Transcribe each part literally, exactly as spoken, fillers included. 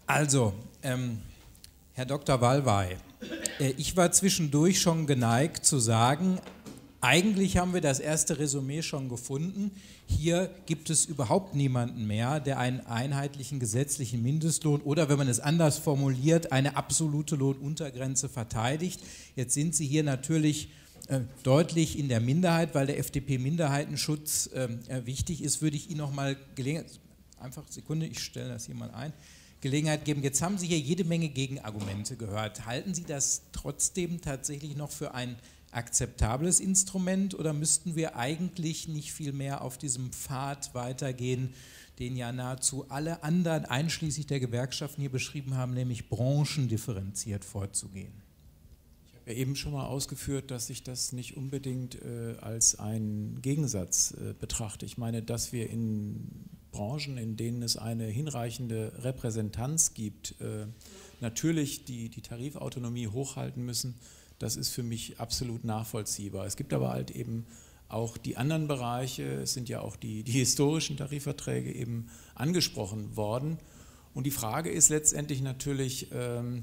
Also, ähm, Herr Doktor Wallweil, äh, ich war zwischendurch schon geneigt zu sagen, eigentlich haben wir das erste Resümee schon gefunden. Hier gibt es überhaupt niemanden mehr, der einen einheitlichen gesetzlichen Mindestlohn oder, wenn man es anders formuliert, eine absolute Lohnuntergrenze verteidigt. Jetzt sind Sie hier natürlich äh, deutlich in der Minderheit, weil der F D P-Minderheitenschutz äh, wichtig ist, würde ich Ihnen noch mal Gelegenheit, einfach Sekunde, ich stelle das hier mal ein, Gelegenheit geben. Jetzt haben Sie hier jede Menge Gegenargumente gehört. Halten Sie das trotzdem tatsächlich noch für ein akzeptables Instrument oder müssten wir eigentlich nicht viel mehr auf diesem Pfad weitergehen, den ja nahezu alle anderen, einschließlich der Gewerkschaften, hier beschrieben haben, nämlich branchendifferenziert vorzugehen? Ich habe ja eben schon mal ausgeführt, dass ich das nicht unbedingt äh, als einen Gegensatz äh, betrachte. Ich meine, dass wir in Branchen, in denen es eine hinreichende Repräsentanz gibt, äh, natürlich die, die Tarifautonomie hochhalten müssen. Das ist für mich absolut nachvollziehbar. Es gibt aber halt eben auch die anderen Bereiche, es sind ja auch die, die historischen Tarifverträge eben angesprochen worden. Und die Frage ist letztendlich natürlich, ähm,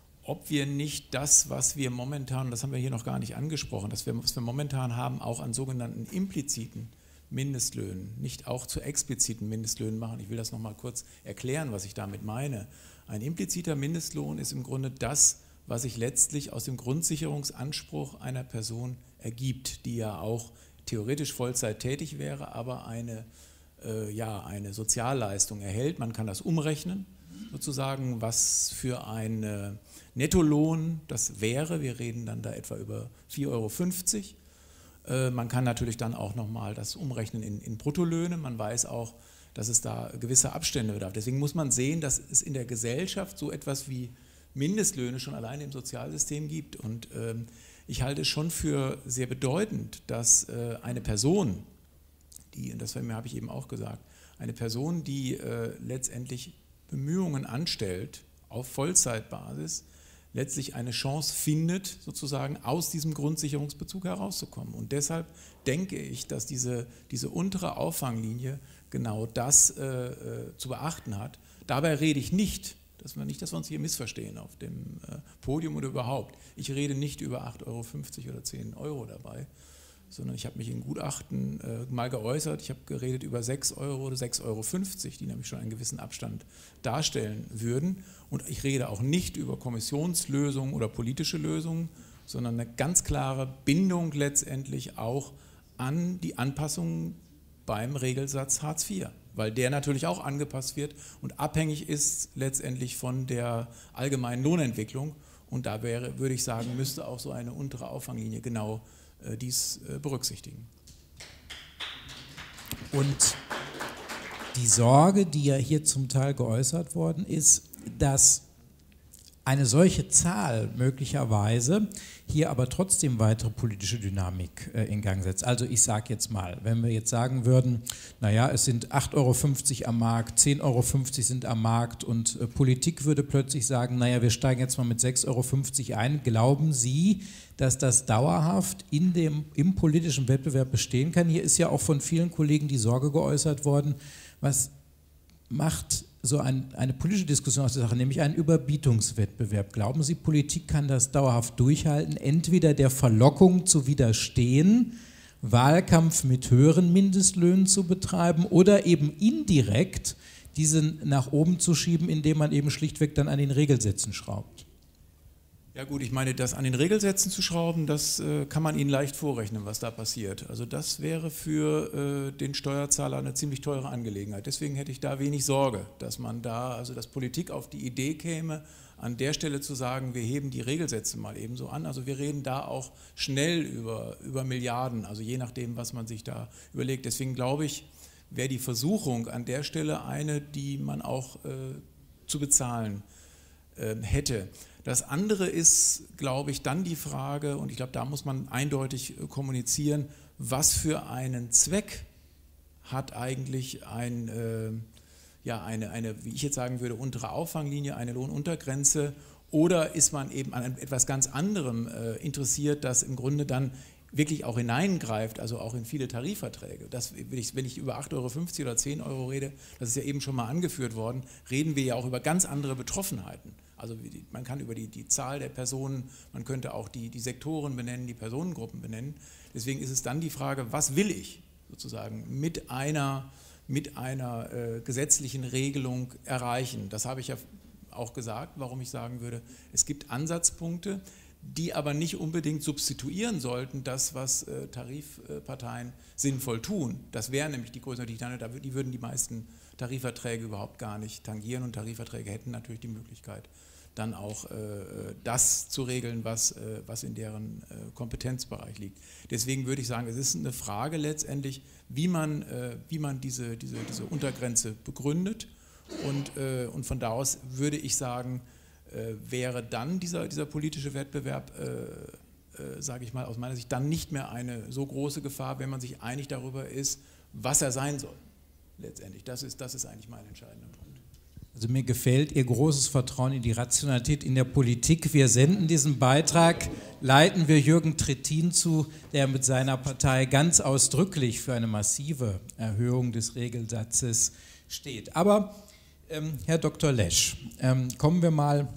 ob wir nicht das, was wir momentan, das haben wir hier noch gar nicht angesprochen, dass wir, was wir momentan haben, auch an sogenannten impliziten Mindestlöhnen, nicht auch zu expliziten Mindestlöhnen machen. Ich will das nochmal kurz erklären, was ich damit meine. Ein impliziter Mindestlohn ist im Grunde das, was sich letztlich aus dem Grundsicherungsanspruch einer Person ergibt, die ja auch theoretisch Vollzeit tätig wäre, aber eine, äh, ja, eine Sozialleistung erhält. Man kann das umrechnen, sozusagen, was für einen Nettolohn das wäre. Wir reden dann da etwa über vier Euro fünfzig. Äh, man kann natürlich dann auch nochmal das umrechnen in, in Bruttolöhne. Man weiß auch, dass es da gewisse Abstände bedarf. Deswegen muss man sehen, dass es in der Gesellschaft so etwas wie Mindestlöhne schon alleine im Sozialsystem gibt. Und ähm, ich halte es schon für sehr bedeutend, dass äh, eine Person, die, und das habe ich eben auch gesagt, eine Person, die äh, letztendlich Bemühungen anstellt, auf Vollzeitbasis, letztlich eine Chance findet, sozusagen aus diesem Grundsicherungsbezug herauszukommen. Und deshalb denke ich, dass diese, diese untere Auffanglinie genau das äh, äh, zu beachten hat. Dabei rede ich nicht, dass wir nicht, dass wir uns hier missverstehen auf dem äh, Podium oder überhaupt. Ich rede nicht über acht Euro fünfzig oder zehn Euro dabei, sondern ich habe mich in Gutachten äh, mal geäußert. Ich habe geredet über sechs Euro oder sechs Euro fünfzig, die nämlich schon einen gewissen Abstand darstellen würden. Und ich rede auch nicht über Kommissionslösungen oder politische Lösungen, sondern eine ganz klare Bindung letztendlich auch an die Anpassungen beim Regelsatz Hartz vier. Weil der natürlich auch angepasst wird und abhängig ist letztendlich von der allgemeinen Lohnentwicklung. Und da wäre, würde ich sagen, müsste auch so eine untere Auffanglinie genau äh, dies äh, berücksichtigen. Und die Sorge, die ja hier zum Teil geäußert worden ist, dass eine solche Zahl möglicherweise hier aber trotzdem weitere politische Dynamik äh, in Gang setzt. Also ich sage jetzt mal, wenn wir jetzt sagen würden, naja, es sind acht Euro fünfzig am Markt, zehn Euro fünfzig sind am Markt und äh, Politik würde plötzlich sagen, naja, wir steigen jetzt mal mit sechs Euro fünfzig ein. Glauben Sie, dass das dauerhaft in dem, im politischen Wettbewerb bestehen kann? Hier ist ja auch von vielen Kollegen die Sorge geäußert worden, was macht so ein, eine politische Diskussion aus der Sache, nämlich einen Überbietungswettbewerb. Glauben Sie, Politik kann das dauerhaft durchhalten, entweder der Verlockung zu widerstehen, Wahlkampf mit höheren Mindestlöhnen zu betreiben oder eben indirekt diesen nach oben zu schieben, indem man eben schlichtweg dann an den Regelsätzen schraubt? Ja gut, ich meine, das an den Regelsätzen zu schrauben, das äh, kann man Ihnen leicht vorrechnen, was da passiert. Also das wäre für äh, den Steuerzahler eine ziemlich teure Angelegenheit. Deswegen hätte ich da wenig Sorge, dass man da, also dass Politik auf die Idee käme, an der Stelle zu sagen, wir heben die Regelsätze mal ebenso an. Also wir reden da auch schnell über, über Milliarden, also je nachdem, was man sich da überlegt. Deswegen glaube ich, wäre die Versuchung an der Stelle eine, die man auch äh, zu bezahlen äh, hätte. Das andere ist, glaube ich, dann die Frage, und ich glaube, da muss man eindeutig kommunizieren, was für einen Zweck hat eigentlich ein, äh, ja, eine, eine, wie ich jetzt sagen würde, untere Auffanglinie, eine Lohnuntergrenze, oder ist man eben an etwas ganz anderem äh, interessiert, das im Grunde dann wirklich auch hineingreift, also auch in viele Tarifverträge. Das, wenn, ich, wenn ich über acht Euro fünfzig oder zehn Euro rede, das ist ja eben schon mal angeführt worden, reden wir ja auch über ganz andere Betroffenheiten. Also man kann über die, die Zahl der Personen, man könnte auch die, die Sektoren benennen, die Personengruppen benennen. Deswegen ist es dann die Frage, was will ich sozusagen mit einer, mit einer äh, gesetzlichen Regelung erreichen? Das habe ich ja auch gesagt, warum ich sagen würde, es gibt Ansatzpunkte, die aber nicht unbedingt substituieren sollten, das, was äh, Tarifparteien sinnvoll tun. Das wäre nämlich die Größe, die, dann, die würden die meisten Tarifverträge überhaupt gar nicht tangieren und Tarifverträge hätten natürlich die Möglichkeit, dann auch äh, das zu regeln, was, äh, was in deren äh, Kompetenzbereich liegt. Deswegen würde ich sagen, es ist eine Frage letztendlich, wie man, äh, wie man diese, diese, diese Untergrenze begründet und, äh, und von da aus würde ich sagen, äh, wäre dann dieser, dieser politische Wettbewerb, äh, äh, sage ich mal aus meiner Sicht, dann nicht mehr eine so große Gefahr, wenn man sich einig darüber ist, was er sein soll. Letztendlich, das ist, das ist eigentlich mein entscheidender Punkt. Also mir gefällt Ihr großes Vertrauen in die Rationalität in der Politik. Wir senden diesen Beitrag, leiten wir Jürgen Trittin zu, der mit seiner Partei ganz ausdrücklich für eine massive Erhöhung des Regelsatzes steht. Aber ähm, Herr Doktor Lesch, ähm, kommen wir mal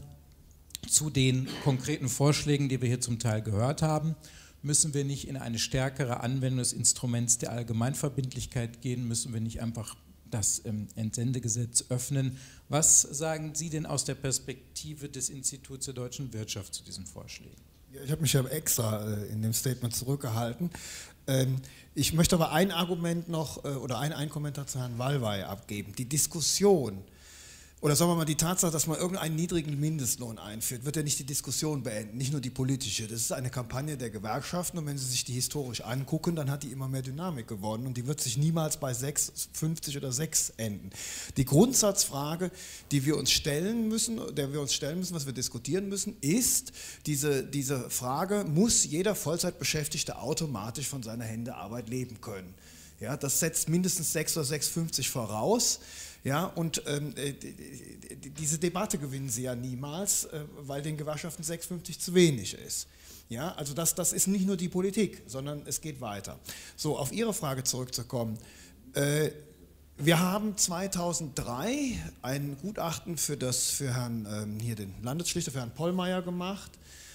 zu den konkreten Vorschlägen, die wir hier zum Teil gehört haben. Müssen wir nicht in eine stärkere Anwendung des Instruments der Allgemeinverbindlichkeit gehen? Müssen wir nicht einfach das ähm, Entsendegesetz öffnen? Was sagen Sie denn aus der Perspektive des Instituts der deutschen Wirtschaft zu diesen Vorschlägen? Ja, ich habe mich ja extra äh, in dem Statement zurückgehalten. Ähm, ich möchte aber ein Argument noch äh, oder ein, ein Kommentar zu Herrn Wallweil abgeben. Die Diskussion oder sagen wir mal die Tatsache, dass man irgendeinen niedrigen Mindestlohn einführt, wird ja nicht die Diskussion beenden, nicht nur die politische. Das ist eine Kampagne der Gewerkschaften und wenn Sie sich die historisch angucken, dann hat die immer mehr Dynamik gewonnen und die wird sich niemals bei sechs, fünfzig oder sechs enden. Die Grundsatzfrage, die wir uns stellen müssen, der wir uns stellen müssen, was wir diskutieren müssen, ist diese, diese Frage, muss jeder Vollzeitbeschäftigte automatisch von seiner Händearbeit leben können? Ja, das setzt mindestens sechs oder sechs Komma fünfzig voraus. Ja, und ähm, diese Debatte gewinnen Sie ja niemals, äh, weil den Gewerkschaften sechs Komma fünfzig zu wenig ist. Ja, also das, das ist nicht nur die Politik, sondern es geht weiter. So, auf Ihre Frage zurückzukommen. Äh, wir haben zweitausenddrei ein Gutachten für, das, für Herrn, ähm, hier den Landesschlichter, für Herrn Pollmeier gemacht,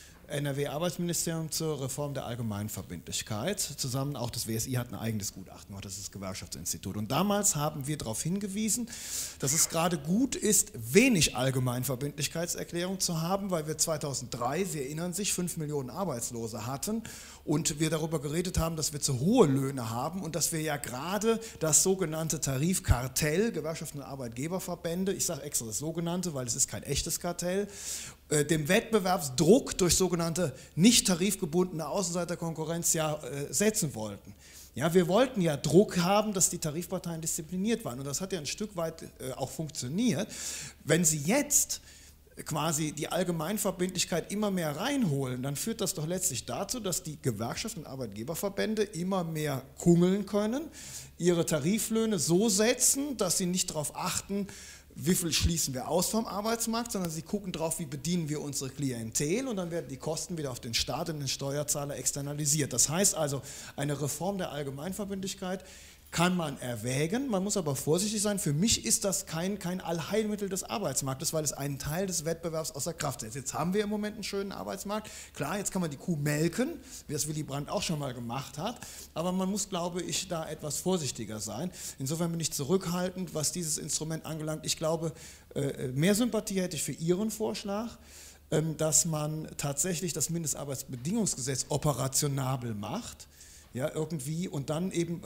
N R W-Arbeitsministerium zur Reform der Allgemeinverbindlichkeit. Zusammen auch das W S I hat ein eigenes Gutachten gemacht, das ist das Gewerkschaftsinstitut. Und damals haben wir darauf hingewiesen, dass es gerade gut ist, wenig Allgemeinverbindlichkeitserklärung zu haben, weil wir zweitausenddrei, Sie erinnern sich, fünf Millionen Arbeitslose hatten und wir darüber geredet haben, dass wir zu hohe Löhne haben und dass wir ja gerade das sogenannte Tarifkartell, Gewerkschaften und Arbeitgeberverbände, ich sage extra das sogenannte, weil es ist kein echtes Kartell, dem Wettbewerbsdruck durch sogenannte nicht tarifgebundene Außenseiterkonkurrenz ja äh, setzen wollten. Ja, wir wollten ja Druck haben, dass die Tarifparteien diszipliniert waren und das hat ja ein Stück weit äh, auch funktioniert. Wenn Sie jetzt quasi die Allgemeinverbindlichkeit immer mehr reinholen, dann führt das doch letztlich dazu, dass die Gewerkschaften und Arbeitgeberverbände immer mehr kungeln können, ihre Tariflöhne so setzen, dass sie nicht darauf achten, wie viel schließen wir aus vom Arbeitsmarkt, sondern sie gucken drauf, wie bedienen wir unsere Klientel und dann werden die Kosten wieder auf den Staat und den Steuerzahler externalisiert. Das heißt also, eine Reform der Allgemeinverbindlichkeit kann man erwägen, man muss aber vorsichtig sein. Für mich ist das kein, kein Allheilmittel des Arbeitsmarktes, weil es einen Teil des Wettbewerbs außer Kraft setzt. Jetzt haben wir im Moment einen schönen Arbeitsmarkt. Klar, jetzt kann man die Kuh melken, wie das Willy Brandt auch schon mal gemacht hat, aber man muss, glaube ich, da etwas vorsichtiger sein. Insofern bin ich zurückhaltend, was dieses Instrument angelangt. Ich glaube, mehr Sympathie hätte ich für Ihren Vorschlag, dass man tatsächlich das Mindestarbeitsbedingungsgesetz operationabel macht. Ja, irgendwie und dann eben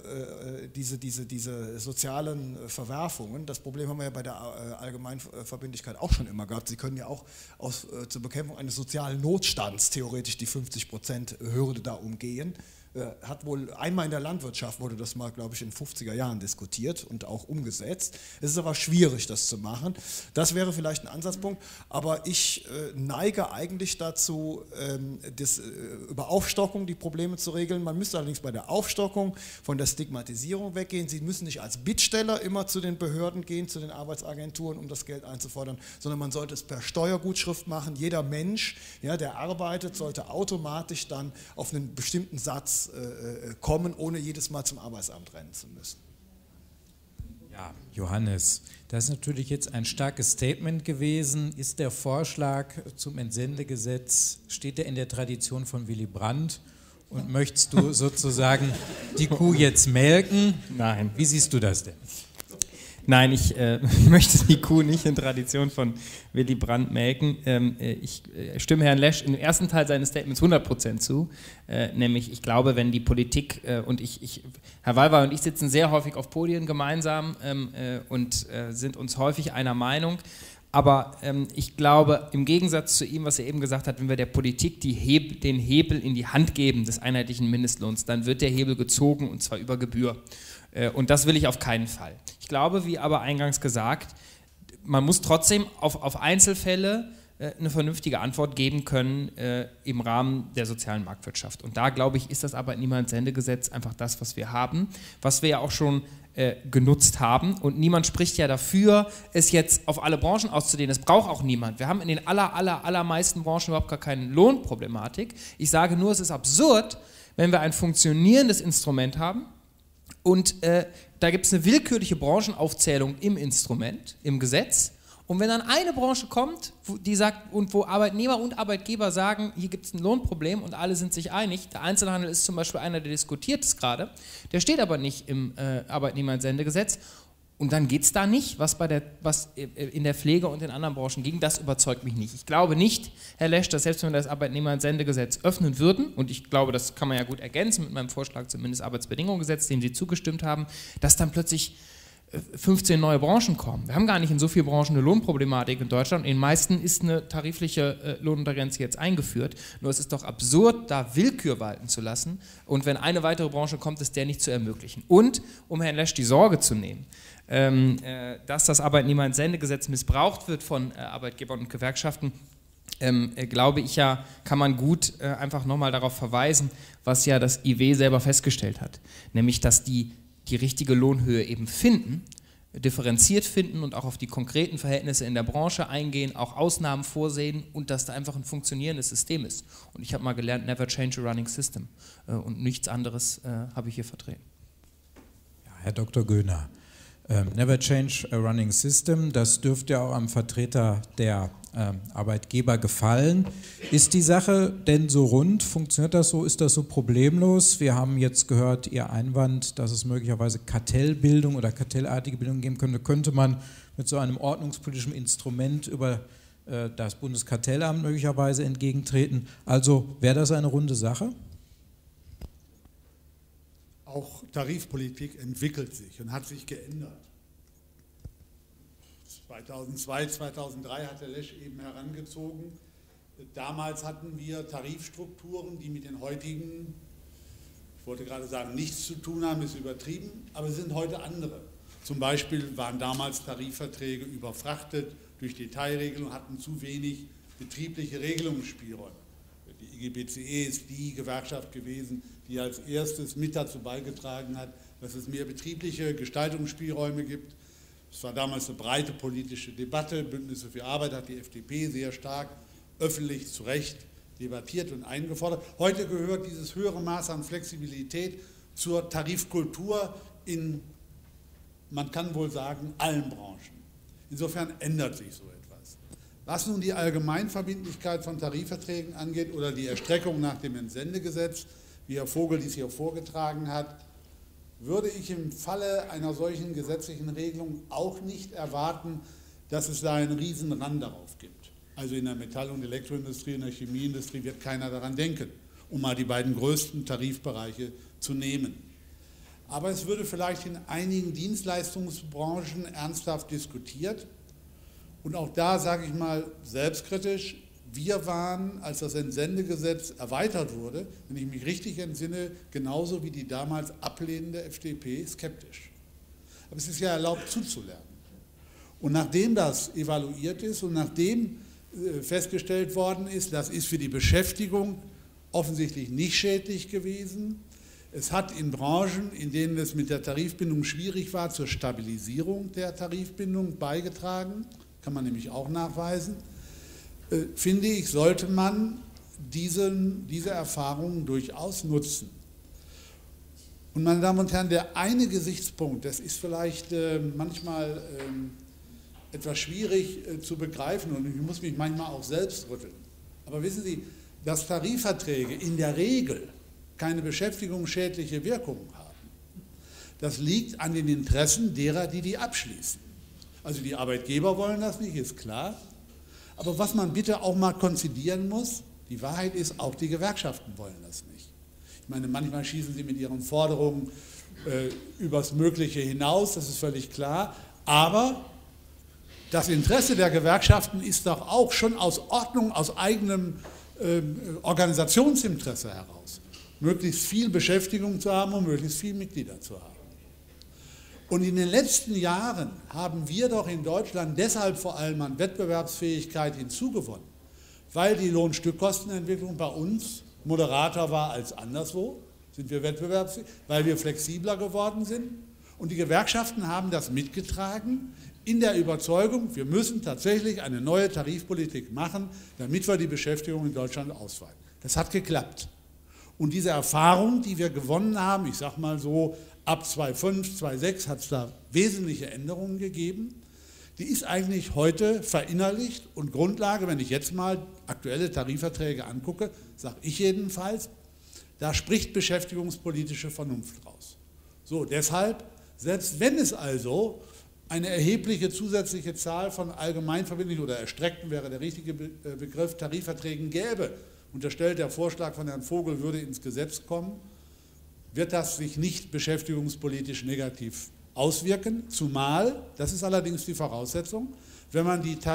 äh, diese, diese, diese sozialen Verwerfungen. Das Problem haben wir ja bei der äh, Allgemeinverbindlichkeit auch schon immer gehabt. Sie können ja auch aus, äh, zur Bekämpfung eines sozialen Notstands theoretisch die fünfzig Prozent Hürde da umgehen. hat wohl einmal in der Landwirtschaft, wurde das mal, glaube ich, in den fünfziger Jahren diskutiert und auch umgesetzt. Es ist aber schwierig, das zu machen. Das wäre vielleicht ein Ansatzpunkt, aber ich äh, neige eigentlich dazu, ähm, das, äh, über Aufstockung die Probleme zu regeln. Man müsste allerdings bei der Aufstockung von der Stigmatisierung weggehen. Sie müssen nicht als Bittsteller immer zu den Behörden gehen, zu den Arbeitsagenturen, um das Geld einzufordern, sondern man sollte es per Steuergutschrift machen. Jeder Mensch, ja, der arbeitet, sollte automatisch dann auf einen bestimmten Satz äh, kommen, ohne jedes Mal zum Arbeitsamt rennen zu müssen. Ja, Johannes, das ist natürlich jetzt ein starkes Statement gewesen. Ist der Vorschlag zum Entsendegesetz, steht der in der Tradition von Willy Brandt? Und möchtest du sozusagen die Kuh jetzt melken? Nein. Wie siehst du das denn? Nein, ich äh, möchte die Kuh nicht in Tradition von Willy Brandt melken. Ähm, ich äh, stimme Herrn Lesch im ersten Teil seines Statements hundert Prozent zu. Äh, nämlich, ich glaube, wenn die Politik äh, und ich, ich, Herr Wallweil und ich sitzen sehr häufig auf Podien gemeinsam ähm, äh, und äh, sind uns häufig einer Meinung. Aber ähm, ich glaube, im Gegensatz zu ihm, was er eben gesagt hat, wenn wir der Politik die Heb- den Hebel in die Hand geben des einheitlichen Mindestlohns, dann wird der Hebel gezogen und zwar über Gebühr. Äh, und das will ich auf keinen Fall. Ich glaube, wie aber eingangs gesagt, man muss trotzdem auf, auf Einzelfälle äh, eine vernünftige Antwort geben können äh, im Rahmen der sozialen Marktwirtschaft. Und da, glaube ich, ist das Arbeitnehmerentsendegesetz einfach das, was wir haben, was wir ja auch schon äh, genutzt haben. Und niemand spricht ja dafür, es jetzt auf alle Branchen auszudehnen. Es braucht auch niemand. Wir haben in den aller, aller, allermeisten Branchen überhaupt gar keine Lohnproblematik. Ich sage nur, es ist absurd, wenn wir ein funktionierendes Instrument haben, und äh, da gibt es eine willkürliche Branchenaufzählung im Instrument, im Gesetz. Und wenn dann eine Branche kommt, wo, die sagt, und wo Arbeitnehmer und Arbeitgeber sagen, hier gibt es ein Lohnproblem und alle sind sich einig, der Einzelhandel ist zum Beispiel einer, der diskutiert es gerade, der steht aber nicht im äh, Arbeitnehmerentsendegesetz. Und dann geht es da nicht, was, bei der, was in der Pflege und in anderen Branchen ging, das überzeugt mich nicht. Ich glaube nicht, Herr Lesch, dass selbst wenn wir das Arbeitnehmerentsendegesetz öffnen würden, und ich glaube, das kann man ja gut ergänzen mit meinem Vorschlag zum Mindestarbeitsbedingungsgesetz, dem Sie zugestimmt haben, dass dann plötzlich fünfzehn neue Branchen kommen. Wir haben gar nicht in so vielen Branchen eine Lohnproblematik in Deutschland. In den meisten ist eine tarifliche Lohnuntergrenze jetzt eingeführt. Nur es ist doch absurd, da Willkür walten zu lassen. Und wenn eine weitere Branche kommt, ist der nicht zu ermöglichen. Und, um Herrn Lesch die Sorge zu nehmen, ähm, äh, dass das Arbeitnehmerentsendegesetz missbraucht wird von äh, Arbeitgebern und Gewerkschaften, ähm, äh, glaube ich ja, kann man gut äh, einfach nochmal darauf verweisen, was ja das I W selber festgestellt hat. Nämlich, dass die die richtige Lohnhöhe eben finden, differenziert finden und auch auf die konkreten Verhältnisse in der Branche eingehen, auch Ausnahmen vorsehen und dass da einfach ein funktionierendes System ist. Und ich habe mal gelernt, never change a running system. Und nichts anderes äh, habe ich hier vertreten. Ja, Herr Doktor Göhner, ähm, never change a running system, das dürfte ja auch am Vertreter der äh, Arbeitgeber gefallen. Ist die Sache denn so rund? Funktioniert das so? Ist das so problemlos? Wir haben jetzt gehört, Ihr Einwand, dass es möglicherweise Kartellbildung oder kartellartige Bildung geben könnte. Könnte man mit so einem ordnungspolitischen Instrument über äh, das Bundeskartellamt möglicherweise entgegentreten? Also wäre das eine runde Sache? Auch Tarifpolitik entwickelt sich und hat sich geändert. zweitausendzwei, zweitausenddrei hat der Lesch eben herangezogen. Damals hatten wir Tarifstrukturen, die mit den heutigen, ich wollte gerade sagen, nichts zu tun haben, ist übertrieben, aber es sind heute andere. Zum Beispiel waren damals Tarifverträge überfrachtet durch Detailregelungen, hatten zu wenig betriebliche Regelungsspielräume. Die I G B C E ist die Gewerkschaft gewesen, die als erstes mit dazu beigetragen hat, dass es mehr betriebliche Gestaltungsspielräume gibt. Es war damals eine breite politische Debatte. Bündnisse für Arbeit hat die F D P sehr stark öffentlich zu Recht debattiert und eingefordert. Heute gehört dieses höhere Maß an Flexibilität zur Tarifkultur in, man kann wohl sagen, allen Branchen. Insofern ändert sich so etwas. Was nun die Allgemeinverbindlichkeit von Tarifverträgen angeht oder die Erstreckung nach dem Entsendegesetz, wie Herr Vogel dies hier vorgetragen hat, würde ich im Falle einer solchen gesetzlichen Regelung auch nicht erwarten, dass es da einen riesen Rand darauf gibt. Also in der Metall- und Elektroindustrie, in der Chemieindustrie wird keiner daran denken, um mal die beiden größten Tarifbereiche zu nehmen. Aber es würde vielleicht in einigen Dienstleistungsbranchen ernsthaft diskutiert. Und auch da sage ich mal selbstkritisch, wir waren, als das Entsendegesetz erweitert wurde, wenn ich mich richtig entsinne, genauso wie die damals ablehnende F D P skeptisch. Aber es ist ja erlaubt zuzulernen. Und nachdem das evaluiert ist und nachdem festgestellt worden ist, das ist für die Beschäftigung offensichtlich nicht schädlich gewesen. Es hat in Branchen, in denen es mit der Tarifbindung schwierig war, zur Stabilisierung der Tarifbindung beigetragen, kann man nämlich auch nachweisen, äh, finde ich, sollte man diesen, diese Erfahrungen durchaus nutzen. Und meine Damen und Herren, der eine Gesichtspunkt, das ist vielleicht äh, manchmal äh, etwas schwierig äh, zu begreifen und ich muss mich manchmal auch selbst rütteln. Aber wissen Sie, dass Tarifverträge in der Regel keine beschäftigungsschädliche Wirkung haben, das liegt an den Interessen derer, die die abschließen. Also die Arbeitgeber wollen das nicht, ist klar. Aber was man bitte auch mal konzidieren muss, die Wahrheit ist, auch die Gewerkschaften wollen das nicht. Ich meine, manchmal schießen sie mit ihren Forderungen äh, übers Mögliche hinaus, das ist völlig klar. Aber das Interesse der Gewerkschaften ist doch auch schon aus Ordnung, aus eigenem äh, Organisationsinteresse heraus, möglichst viel Beschäftigung zu haben und möglichst viele Mitglieder zu haben. Und in den letzten Jahren haben wir doch in Deutschland deshalb vor allem an Wettbewerbsfähigkeit hinzugewonnen, weil die Lohnstückkostenentwicklung bei uns moderater war als anderswo, sind wir wettbewerbsfähig, weil wir flexibler geworden sind. Und die Gewerkschaften haben das mitgetragen in der Überzeugung, wir müssen tatsächlich eine neue Tarifpolitik machen, damit wir die Beschäftigung in Deutschland ausweiten. Das hat geklappt. Und diese Erfahrung, die wir gewonnen haben, ich sage mal so, ab zweitausendfünf, zweitausendsechs hat es da wesentliche Änderungen gegeben, die ist eigentlich heute verinnerlicht und Grundlage, wenn ich jetzt mal aktuelle Tarifverträge angucke, sage ich jedenfalls, da spricht beschäftigungspolitische Vernunft raus. So, deshalb, selbst wenn es also eine erhebliche zusätzliche Zahl von allgemeinverbindlichen oder erstreckten, wäre der richtige Begriff, Tarifverträgen gäbe, unterstellt der Vorschlag von Herrn Vogel würde ins Gesetz kommen, wird das sich nicht beschäftigungspolitisch negativ auswirken, zumal, das ist allerdings die Voraussetzung, wenn man die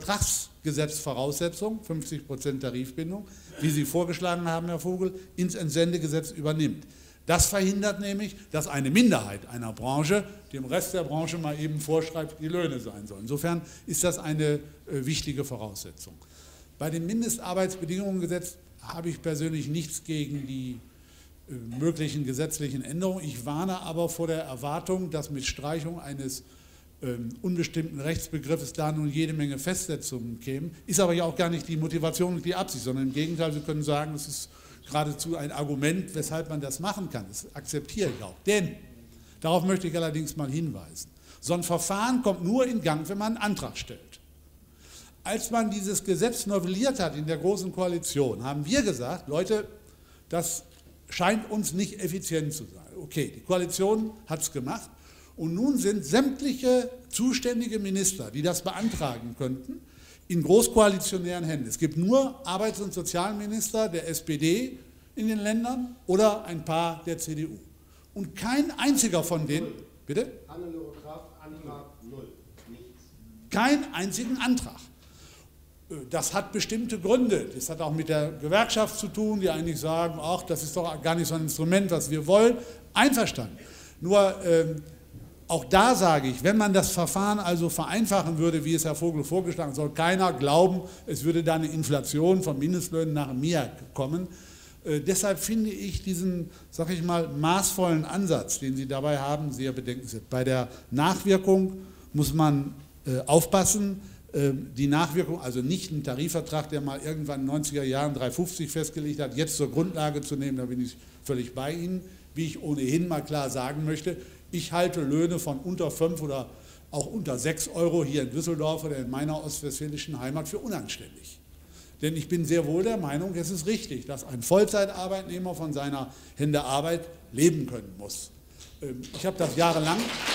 Tarifvertragsgesetzvoraussetzung, fünfzig Prozent Tarifbindung, wie Sie vorgeschlagen haben, Herr Vogel, ins Entsendegesetz übernimmt. Das verhindert nämlich, dass eine Minderheit einer Branche dem Rest der Branche mal eben vorschreibt, wie die Löhne sein sollen. Insofern ist das eine äh, wichtige Voraussetzung. Bei dem Mindestarbeitsbedingungengesetz habe ich persönlich nichts gegen die äh, möglichen gesetzlichen Änderungen. Ich warne aber vor der Erwartung, dass mit Streichung eines äh, unbestimmten Rechtsbegriffes da nun jede Menge Festsetzungen kämen. Ist aber ja auch gar nicht die Motivation und die Absicht, sondern im Gegenteil, Sie können sagen, es ist geradezu ein Argument, weshalb man das machen kann. Das akzeptiere ich auch. Denn, darauf möchte ich allerdings mal hinweisen, so ein Verfahren kommt nur in Gang, wenn man einen Antrag stellt. Als man dieses Gesetz novelliert hat in der Großen Koalition, haben wir gesagt, Leute, das scheint uns nicht effizient zu sein. Okay, die Koalition hat es gemacht und nun sind sämtliche zuständige Minister, die das beantragen könnten, in großkoalitionären Händen. Es gibt nur Arbeits- und Sozialminister der S P D in den Ländern oder ein paar der C D U. Und kein einziger von denen, bitte? Hannelore Kraft, Antrag null, nichts. Keinen einzigen Antrag. Das hat bestimmte Gründe. Das hat auch mit der Gewerkschaft zu tun, die eigentlich sagen, ach, das ist doch gar nicht so ein Instrument, was wir wollen. Einverstanden. Nur ähm, auch da sage ich, wenn man das Verfahren also vereinfachen würde, wie es Herr Vogel vorgeschlagen hat, soll keiner glauben, es würde da eine Inflation von Mindestlöhnen nach mir kommen. Äh, deshalb finde ich diesen, sage ich mal, maßvollen Ansatz, den Sie dabei haben, sehr bedenkenswert. Bei der Nachwirkung muss man äh, aufpassen. Äh, die Nachwirkung, also nicht einen Tarifvertrag, der mal irgendwann in den neunziger Jahren drei fünfzig festgelegt hat, jetzt zur Grundlage zu nehmen, da bin ich völlig bei Ihnen, wie ich ohnehin mal klar sagen möchte. Ich halte Löhne von unter fünf oder auch unter sechs Euro hier in Düsseldorf oder in meiner ostwestfälischen Heimat für unanständig. Denn ich bin sehr wohl der Meinung, es ist richtig, dass ein Vollzeitarbeitnehmer von seiner Hände Arbeit leben können muss. Ich habe das jahrelang,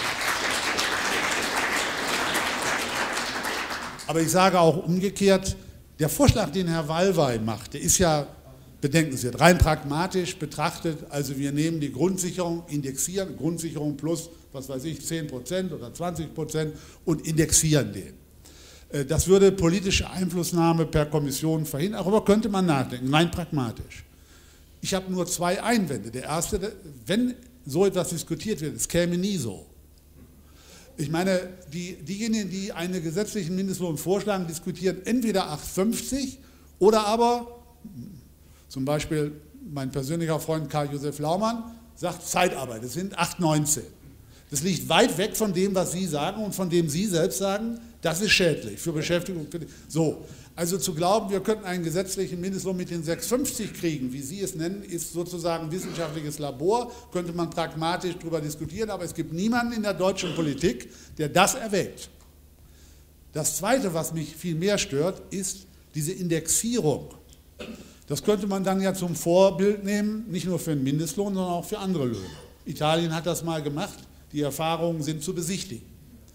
aber ich sage auch umgekehrt, der Vorschlag, den Herr Wallweil macht, der ist ja bedenkenswert, rein pragmatisch betrachtet, also wir nehmen die Grundsicherung, indexieren, Grundsicherung plus, was weiß ich, zehn Prozent oder zwanzig Prozent und indexieren den. Das würde politische Einflussnahme per Kommission verhindern, darüber könnte man nachdenken, rein pragmatisch. Ich habe nur zwei Einwände. Der erste, wenn so etwas diskutiert wird, es käme nie so. Ich meine, die, diejenigen, die einen gesetzlichen Mindestlohn vorschlagen, diskutieren entweder acht fünfzig oder aber, zum Beispiel mein persönlicher Freund Karl-Josef Laumann, sagt Zeitarbeit, das sind acht neunzehn. Das liegt weit weg von dem, was Sie sagen und von dem Sie selbst sagen, das ist schädlich für Beschäftigung. So, also zu glauben, wir könnten einen gesetzlichen Mindestlohn mit den sechs fünfzig kriegen, wie Sie es nennen, ist sozusagen wissenschaftliches Labor, könnte man pragmatisch darüber diskutieren, aber es gibt niemanden in der deutschen Politik, der das erwägt. Das Zweite, was mich viel mehr stört, ist diese Indexierung. Das könnte man dann ja zum Vorbild nehmen, nicht nur für den Mindestlohn, sondern auch für andere Löhne. Italien hat das mal gemacht, die Erfahrungen sind zu besichtigen.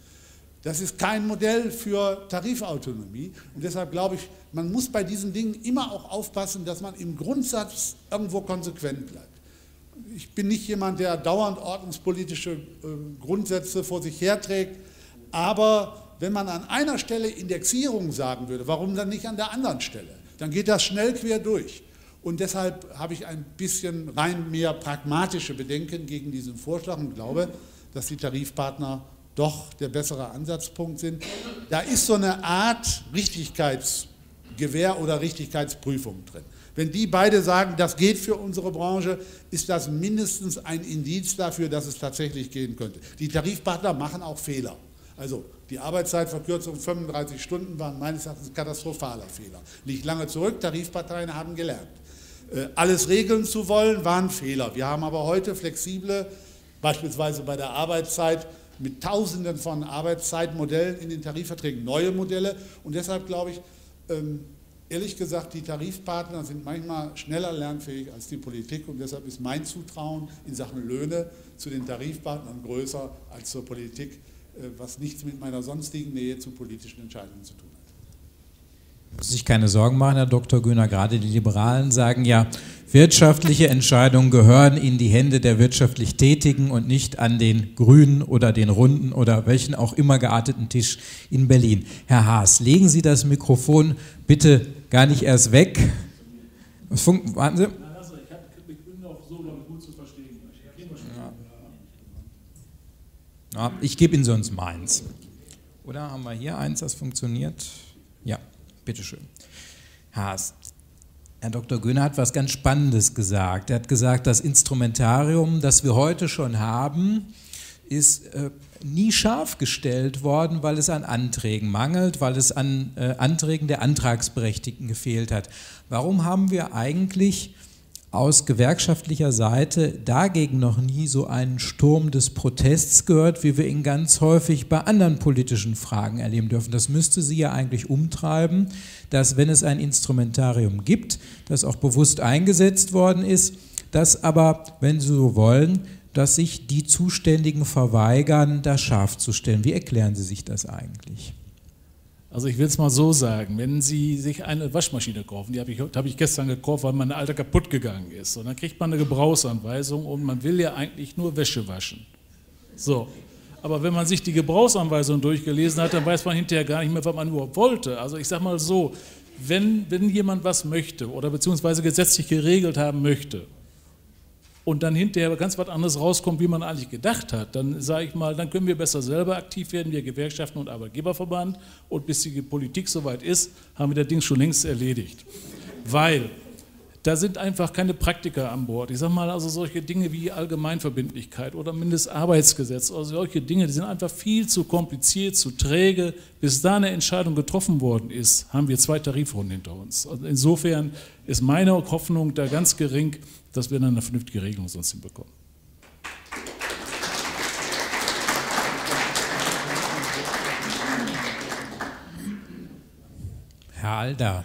Das ist kein Modell für Tarifautonomie und deshalb glaube ich, man muss bei diesen Dingen immer auch aufpassen, dass man im Grundsatz irgendwo konsequent bleibt. Ich bin nicht jemand, der dauernd ordnungspolitische äh, Grundsätze vor sich herträgt, aber wenn man an einer Stelle Indexierung sagen würde, warum dann nicht an der anderen Stelle? Dann geht das schnell quer durch. Und deshalb habe ich ein bisschen rein mehr pragmatische Bedenken gegen diesen Vorschlag und glaube, dass die Tarifpartner doch der bessere Ansatzpunkt sind. Da ist so eine Art Richtigkeitsgewähr oder Richtigkeitsprüfung drin. Wenn die beide sagen, das geht für unsere Branche, ist das mindestens ein Indiz dafür, dass es tatsächlich gehen könnte. Die Tarifpartner machen auch Fehler. Also die Arbeitszeitverkürzung fünfunddreißig Stunden waren meines Erachtens ein katastrophaler Fehler. Liegt lange zurück, Tarifparteien haben gelernt. Alles regeln zu wollen, war ein Fehler. Wir haben aber heute flexible, beispielsweise bei der Arbeitszeit, mit Tausenden von Arbeitszeitmodellen in den Tarifverträgen, neue Modelle. Und deshalb glaube ich, ähm, ehrlich gesagt, die Tarifpartner sind manchmal schneller lernfähig als die Politik. Und deshalb ist mein Zutrauen in Sachen Löhne zu den Tarifpartnern größer als zur Politik, äh, was nichts mit meiner sonstigen Nähe zu politischen Entscheidungen zu tun hat. Muss sich keine Sorgen machen, Herr Doktor Göhner. Gerade die Liberalen sagen ja, wirtschaftliche Entscheidungen gehören in die Hände der wirtschaftlich Tätigen und nicht an den grünen oder den runden oder welchen auch immer gearteten Tisch in Berlin. Herr Haas, legen Sie das Mikrofon bitte gar nicht erst weg. Was funkt, warten Sie? Ich bin auch so gut zu verstehen. Ja, ich gebe Ihnen sonst meins. Oder haben wir hier eins, das funktioniert? Ja, bitteschön. Herr Haas, Herr Doktor Göhner hat was ganz Spannendes gesagt. Er hat gesagt, das Instrumentarium, das wir heute schon haben, ist äh, nie scharf gestellt worden, weil es an Anträgen mangelt, weil es an äh, Anträgen der Antragsberechtigten gefehlt hat. Warum haben wir eigentlich aus gewerkschaftlicher Seite dagegen noch nie so einen Sturm des Protests gehört, wie wir ihn ganz häufig bei anderen politischen Fragen erleben dürfen? Das müsste Sie ja eigentlich umtreiben, dass wenn es ein Instrumentarium gibt, das auch bewusst eingesetzt worden ist, dass aber, wenn Sie so wollen, dass sich die Zuständigen verweigern, das scharf zu stellen. Wie erklären Sie sich das eigentlich? Also ich will es mal so sagen, wenn Sie sich eine Waschmaschine kaufen, die habe ich, hab ich gestern gekauft, weil meine alte kaputt gegangen ist, und dann kriegt man eine Gebrauchsanweisung und man will ja eigentlich nur Wäsche waschen. So, aber wenn man sich die Gebrauchsanweisung durchgelesen hat, dann weiß man hinterher gar nicht mehr, was man überhaupt wollte. Also ich sage mal so, wenn, wenn jemand was möchte oder beziehungsweise gesetzlich geregelt haben möchte, und dann hinterher ganz was anderes rauskommt, wie man eigentlich gedacht hat, dann sage ich mal, dann können wir besser selber aktiv werden, wir Gewerkschaften und Arbeitgeberverband, und bis die Politik soweit ist, haben wir das Ding schon längst erledigt. Weil da sind einfach keine Praktiker an Bord. Ich sage mal, also solche Dinge wie Allgemeinverbindlichkeit oder Mindestarbeitsgesetz, also solche Dinge, die sind einfach viel zu kompliziert, zu träge. Bis da eine Entscheidung getroffen worden ist, haben wir zwei Tarifrunden hinter uns. Also insofern ist meine Hoffnung da ganz gering, dass wir dann eine vernünftige Regelung sonst hinbekommen. Herr Alder,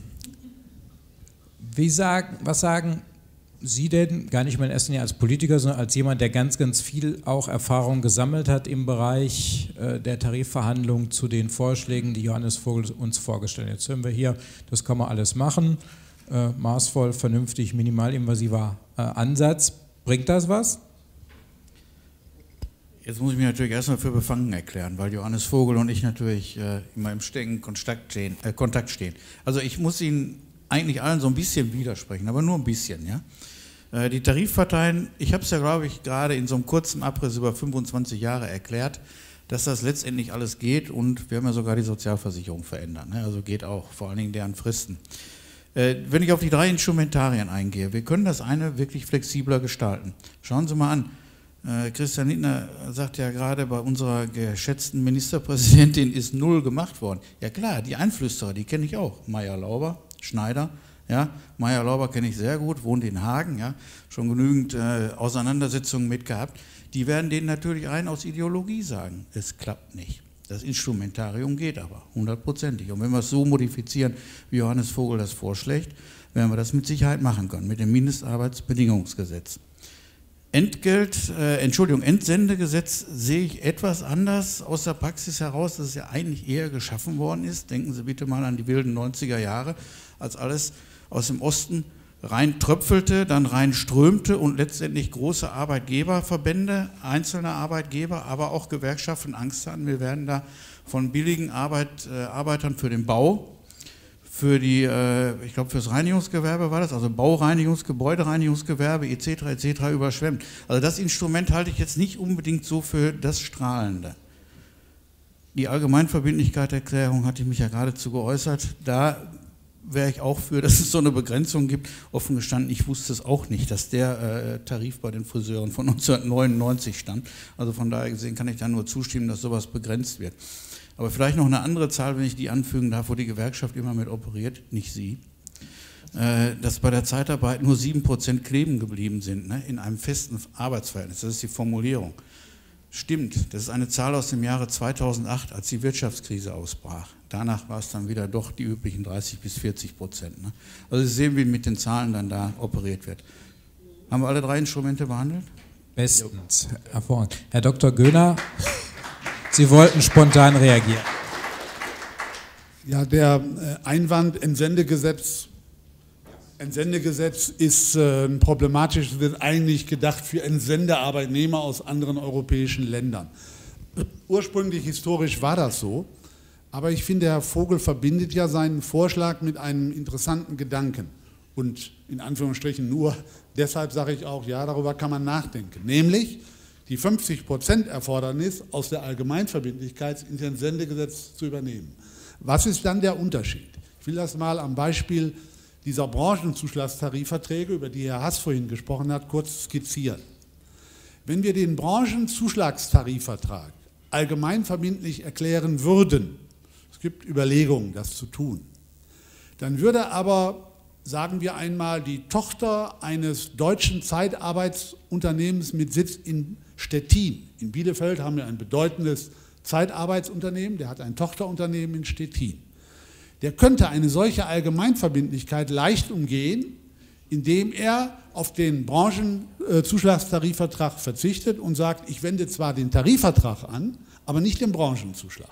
wie sagen, was sagen Sie denn, gar nicht mal in erster Linie als Politiker, sondern als jemand, der ganz, ganz viel auch Erfahrung gesammelt hat im Bereich äh, der Tarifverhandlungen zu den Vorschlägen, die Johannes Vogel uns vorgestellt hat. Jetzt hören wir hier, das kann man alles machen, äh, maßvoll, vernünftig, minimalinvasiver äh, Ansatz. Bringt das was? Jetzt muss ich mich natürlich erstmal für befangen erklären, weil Johannes Vogel und ich natürlich äh, immer im ständigen Kontakt stehen, äh, Kontakt stehen. Also ich muss Ihnen eigentlich allen so ein bisschen widersprechen, aber nur ein bisschen. Ja? Äh, die Tarifparteien, ich habe es ja, glaube ich, gerade in so einem kurzen Abriss über fünfundzwanzig Jahre erklärt, dass das letztendlich alles geht und wir haben ja sogar die Sozialversicherung verändert. Ne? Also geht auch, vor allen Dingen deren Fristen. Äh, wenn ich auf die drei Instrumentarien eingehe, wir können das eine wirklich flexibler gestalten. Schauen Sie mal an. Christian Lindner sagt ja gerade, bei unserer geschätzten Ministerpräsidentin ist null gemacht worden. Ja klar, die Einflüsterer, die kenne ich auch. Meyer-Lauber, Schneider, ja, Meyer-Lauber kenne ich sehr gut, wohnt in Hagen, ja, schon genügend äh, Auseinandersetzungen mit gehabt. Die werden denen natürlich rein aus Ideologie sagen, es klappt nicht. Das Instrumentarium geht aber, hundertprozentig. Und wenn wir es so modifizieren, wie Johannes Vogel das vorschlägt, werden wir das mit Sicherheit machen können, mit dem Mindestarbeitsbedingungsgesetz. Entgelt, äh, Entschuldigung, Entsendegesetz sehe ich etwas anders aus der Praxis heraus, dass es ja eigentlich eher geschaffen worden ist. Denken Sie bitte mal an die wilden neunziger Jahre, als alles aus dem Osten rein tröpfelte, dann rein strömte und letztendlich große Arbeitgeberverbände, einzelne Arbeitgeber, aber auch Gewerkschaften Angst hatten, wir werden da von billigen Arbeit, äh, Arbeitern für den Bau, für die, äh, ich glaube fürs Reinigungsgewerbe war das, also Baureinigungs-, Gebäudereinigungsgewerbe et cetera et cetera überschwemmt. Also das Instrument halte ich jetzt nicht unbedingt so für das Strahlende. Die Allgemeinverbindlichkeitserklärung hatte ich mich ja geradezu geäußert, da wäre ich auch für, dass es so eine Begrenzung gibt. Offen gestanden, ich wusste es auch nicht, dass der äh, Tarif bei den Friseuren von neunzehnhundertneunundneunzig stand. Also von daher gesehen kann ich da nur zustimmen, dass sowas begrenzt wird. Aber vielleicht noch eine andere Zahl, wenn ich die anfügen darf, wo die Gewerkschaft immer mit operiert, nicht Sie, äh, dass bei der Zeitarbeit nur sieben Prozent kleben geblieben sind, ne, in einem festen Arbeitsverhältnis. Das ist die Formulierung. Stimmt, das ist eine Zahl aus dem Jahre zweitausendacht, als die Wirtschaftskrise ausbrach. Danach war es dann wieder doch die üblichen dreißig bis vierzig Prozent. Ne? Also Sie sehen, wie mit den Zahlen dann da operiert wird. Haben wir alle drei Instrumente behandelt? Bestens, hervorragend. Herr Doktor Göhner, Sie wollten spontan reagieren. Ja, der Einwand Entsendegesetz, Entsendegesetz ist äh, problematisch, es wird eigentlich gedacht für Entsendearbeitnehmer aus anderen europäischen Ländern. Ursprünglich historisch war das so, aber ich finde, Herr Vogel verbindet ja seinen Vorschlag mit einem interessanten Gedanken. Und in Anführungsstrichen nur deshalb sage ich auch, ja, darüber kann man nachdenken. Nämlich die fünfzig Prozent Erfordernis aus der Allgemeinverbindlichkeit ins Entsendegesetz zu übernehmen. Was ist dann der Unterschied? Ich will das mal am Beispiel dieser Branchenzuschlagstarifverträge, über die Herr Haas vorhin gesprochen hat, kurz skizzieren. Wenn wir den Branchenzuschlagstarifvertrag allgemeinverbindlich erklären würden, es gibt Überlegungen, das zu tun, dann würde aber, sagen wir einmal, die Tochter eines deutschen Zeitarbeitsunternehmens mit Sitz in Stettin, in Bielefeld haben wir ein bedeutendes Zeitarbeitsunternehmen, der hat ein Tochterunternehmen in Stettin. Der könnte eine solche Allgemeinverbindlichkeit leicht umgehen, indem er auf den Branchenzuschlagstarifvertrag verzichtet und sagt, ich wende zwar den Tarifvertrag an, aber nicht den Branchenzuschlag.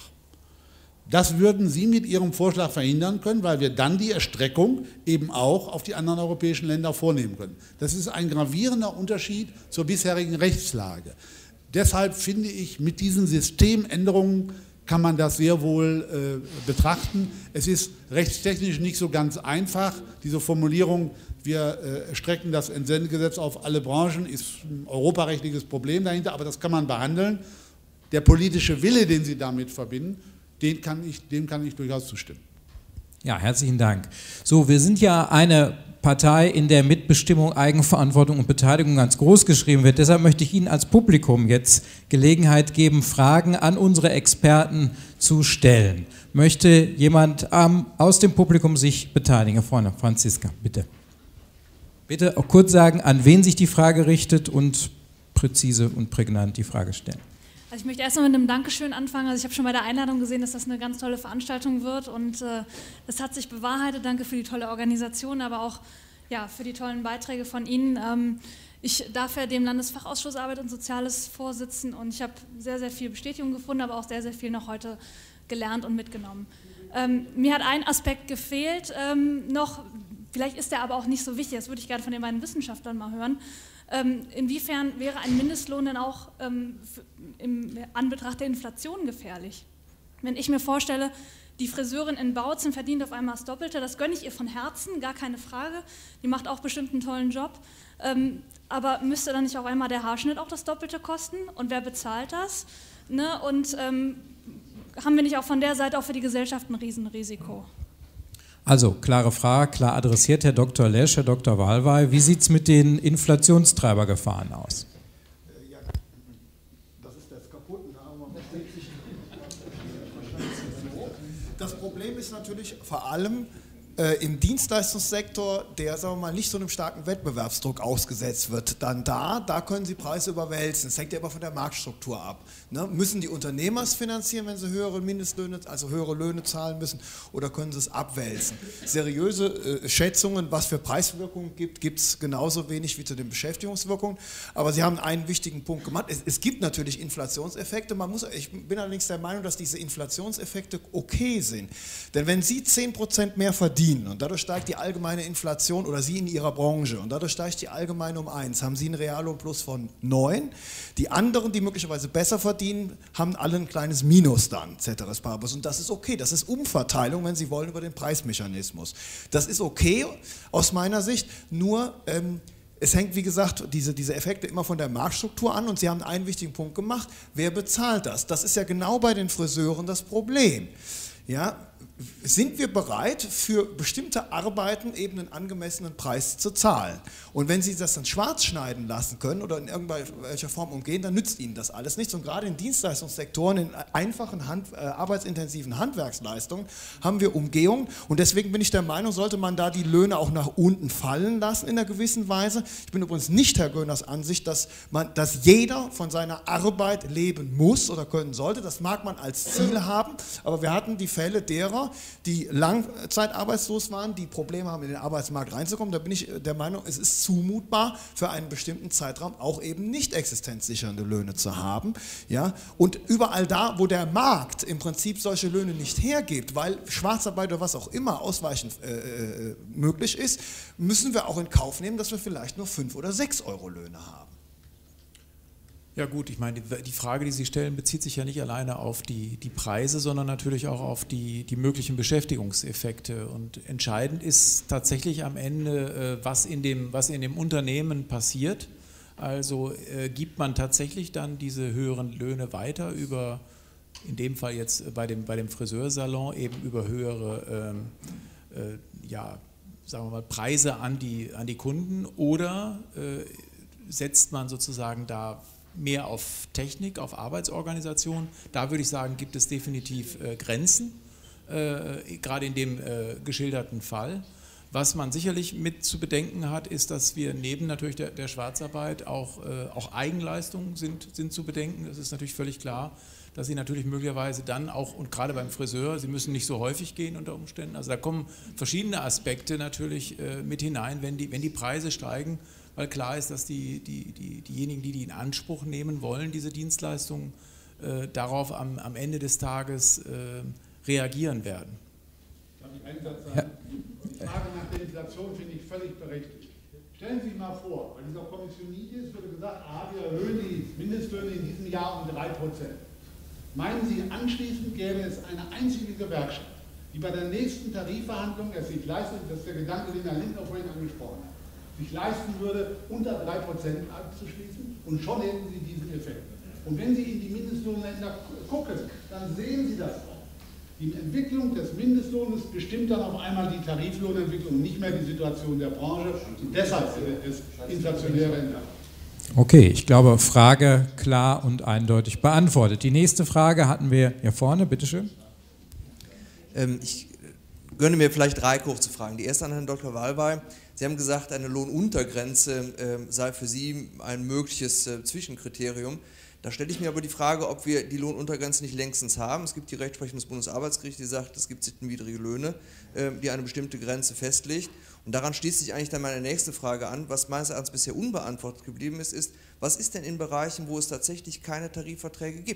Das würden Sie mit Ihrem Vorschlag verhindern können, weil wir dann die Erstreckung eben auch auf die anderen europäischen Länder vornehmen können. Das ist ein gravierender Unterschied zur bisherigen Rechtslage. Deshalb finde ich, mit diesen Systemänderungen kann man das sehr wohl äh, betrachten. Es ist rechtstechnisch nicht so ganz einfach. Diese Formulierung, wir äh, strecken das Entsendegesetz auf alle Branchen, ist ein europarechtliches Problem dahinter, aber das kann man behandeln. Der politische Wille, den Sie damit verbinden, den kann ich, dem kann ich durchaus zustimmen. Ja, herzlichen Dank. So, wir sind ja eine Partei, in der Mitbestimmung, Eigenverantwortung und Beteiligung ganz groß geschrieben wird. Deshalb möchte ich Ihnen als Publikum jetzt Gelegenheit geben, Fragen an unsere Experten zu stellen. Möchte jemand ähm, aus dem Publikum sich beteiligen? Hier vorne, Franziska, bitte. Bitte auch kurz sagen, an wen sich die Frage richtet und präzise und prägnant die Frage stellen. Also ich möchte erstmal mit einem Dankeschön anfangen. Also ich habe schon bei der Einladung gesehen, dass das eine ganz tolle Veranstaltung wird und äh, das hat sich bewahrheitet. Danke für die tolle Organisation, aber auch ja, für die tollen Beiträge von Ihnen. Ähm, ich darf ja dem Landesfachausschuss Arbeit und Soziales vorsitzen und ich habe sehr, sehr viel Bestätigung gefunden, aber auch sehr, sehr viel noch heute gelernt und mitgenommen. Ähm, mir hat ein Aspekt gefehlt ähm, noch, vielleicht ist der aber auch nicht so wichtig, das würde ich gerne von den beiden Wissenschaftlern mal hören. Ähm, inwiefern wäre ein Mindestlohn denn auch ähm, im Anbetracht der Inflation gefährlich? Wenn ich mir vorstelle, die Friseurin in Bautzen verdient auf einmal das Doppelte, das gönne ich ihr von Herzen, gar keine Frage. Die macht auch bestimmt einen tollen Job. Ähm, aber müsste dann nicht auf einmal der Haarschnitt auch das Doppelte kosten? Und wer bezahlt das? Ne? Und ähm, haben wir nicht auch von der Seite auch für die Gesellschaft ein Riesenrisiko? Also, klare Frage, klar adressiert, Herr Doktor Lesch, Herr Doktor Wallweil. Wie sieht es mit den Inflationstreibergefahren aus? Das Problem ist natürlich vor allem äh, im Dienstleistungssektor, der, sagen wir mal, nicht so einem starken Wettbewerbsdruck ausgesetzt wird. Dann da, da können Sie Preise überwälzen. Das hängt ja aber von der Marktstruktur ab. Ne? Müssen die Unternehmer es finanzieren, wenn sie höhere Mindestlöhne, also höhere Löhne zahlen müssen, oder können sie es abwälzen? Seriöse äh, Schätzungen, was für Preiswirkungen gibt, gibt es genauso wenig wie zu den Beschäftigungswirkungen. Aber Sie haben einen wichtigen Punkt gemacht. Es, es gibt natürlich Inflationseffekte. Man muss, ich bin allerdings der Meinung, dass diese Inflationseffekte okay sind. Denn wenn Sie zehn Prozent mehr verdienen und dadurch steigt die allgemeine Inflation, oder Sie in Ihrer Branche, und dadurch steigt die allgemeine um eins, haben Sie einen Reallohnplus von neun. Die anderen, die möglicherweise besser verdienen, haben alle ein kleines Minus dann, ceteris paribus. Und das ist okay, das ist Umverteilung, wenn Sie wollen, über den Preismechanismus. Das ist okay aus meiner Sicht, nur ähm, es hängt, wie gesagt, diese, diese Effekte immer von der Marktstruktur an, und Sie haben einen wichtigen Punkt gemacht: Wer bezahlt das? Das ist ja genau bei den Friseuren das Problem. Ja, sind wir bereit, für bestimmte Arbeiten eben einen angemessenen Preis zu zahlen? Und wenn Sie das dann schwarz schneiden lassen können oder in irgendwelcher Form umgehen, dann nützt Ihnen das alles nichts. Und gerade in Dienstleistungssektoren, in einfachen, Hand, äh, arbeitsintensiven Handwerksleistungen haben wir Umgehung. Und deswegen bin ich der Meinung, sollte man da die Löhne auch nach unten fallen lassen in einer gewissen Weise. Ich bin übrigens nicht Herr Göhners Ansicht, dass, man, dass jeder von seiner Arbeit leben muss oder können sollte. Das mag man als Ziel haben, aber wir hatten die Fälle derer, die langzeitarbeitslos waren, die Probleme haben, in den Arbeitsmarkt reinzukommen. Da bin ich der Meinung, es ist zumutbar, für einen bestimmten Zeitraum auch eben nicht existenzsichernde Löhne zu haben. Ja? Und überall da, wo der Markt im Prinzip solche Löhne nicht hergibt, weil Schwarzarbeit oder was auch immer ausweichend äh, möglich ist, müssen wir auch in Kauf nehmen, dass wir vielleicht nur fünf oder sechs Euro Löhne haben. Ja gut, ich meine, die Frage, die Sie stellen, bezieht sich ja nicht alleine auf die, die Preise, sondern natürlich auch auf die, die möglichen Beschäftigungseffekte. Und entscheidend ist tatsächlich am Ende, was in dem, was in dem Unternehmen passiert. Also äh, gibt man tatsächlich dann diese höheren Löhne weiter über, in dem Fall jetzt bei dem, bei dem Friseursalon, eben über höhere ähm, äh, ja, sagen wir mal, Preise an die, an die Kunden, oder äh, setzt man sozusagen da mehr auf Technik, auf Arbeitsorganisation? Da würde ich sagen, gibt es definitiv äh, Grenzen, äh, gerade in dem äh, geschilderten Fall. Was man sicherlich mit zu bedenken hat, ist, dass wir neben natürlich der, der Schwarzarbeit auch, äh, auch Eigenleistungen sind, sind zu bedenken. Das ist natürlich völlig klar, dass Sie natürlich möglicherweise dann auch, und gerade beim Friseur, Sie müssen nicht so häufig gehen unter Umständen. Also da kommen verschiedene Aspekte natürlich äh, mit hinein, wenn die, wenn die Preise steigen, weil klar ist, dass die, die, die, diejenigen, die die in Anspruch nehmen wollen, diese Dienstleistungen, äh, darauf am, am Ende des Tages äh, reagieren werden. Darf ich einen Satz sagen? Die Frage nach der Inflation finde ich völlig berechtigt. Stellen Sie sich mal vor, bei dieser Kommissionitis wurde gesagt, ah, wir erhöhen die Mindestlöhne in diesem Jahr um drei Prozent. Meinen Sie, anschließend gäbe es eine einzige Gewerkschaft, die bei der nächsten Tarifverhandlung es sich leistet, das ist der Gedanke, den Herr Lindner vorhin angesprochen hat, sich leisten würde, unter drei Prozent abzuschließen, und schon hätten Sie diesen Effekt. Und wenn Sie in die Mindestlohnländer gucken, dann sehen Sie das auch. Die Entwicklung des Mindestlohnes bestimmt dann auf einmal die Tariflohnentwicklung, nicht mehr die Situation der Branche, und deshalb ist inflationäre Entwicklung. Okay, ich glaube, Frage klar und eindeutig beantwortet. Die nächste Frage hatten wir hier vorne, bitteschön. Ähm, ich gönne mir vielleicht drei kurze Fragen. Die erste an Herrn Doktor Wallweil. Sie haben gesagt, eine Lohnuntergrenze äh, sei für Sie ein mögliches äh, Zwischenkriterium. Da stelle ich mir aber die Frage, ob wir die Lohnuntergrenze nicht längstens haben. Es gibt die Rechtsprechung des Bundesarbeitsgerichts, die sagt, es gibt sittenwidrige Löhne, äh, die eine bestimmte Grenze festlegt. Und daran schließt sich eigentlich dann meine nächste Frage an. Was meines Erachtens bisher unbeantwortet geblieben ist, ist, was ist denn in Bereichen, wo es tatsächlich keine Tarifverträge gibt?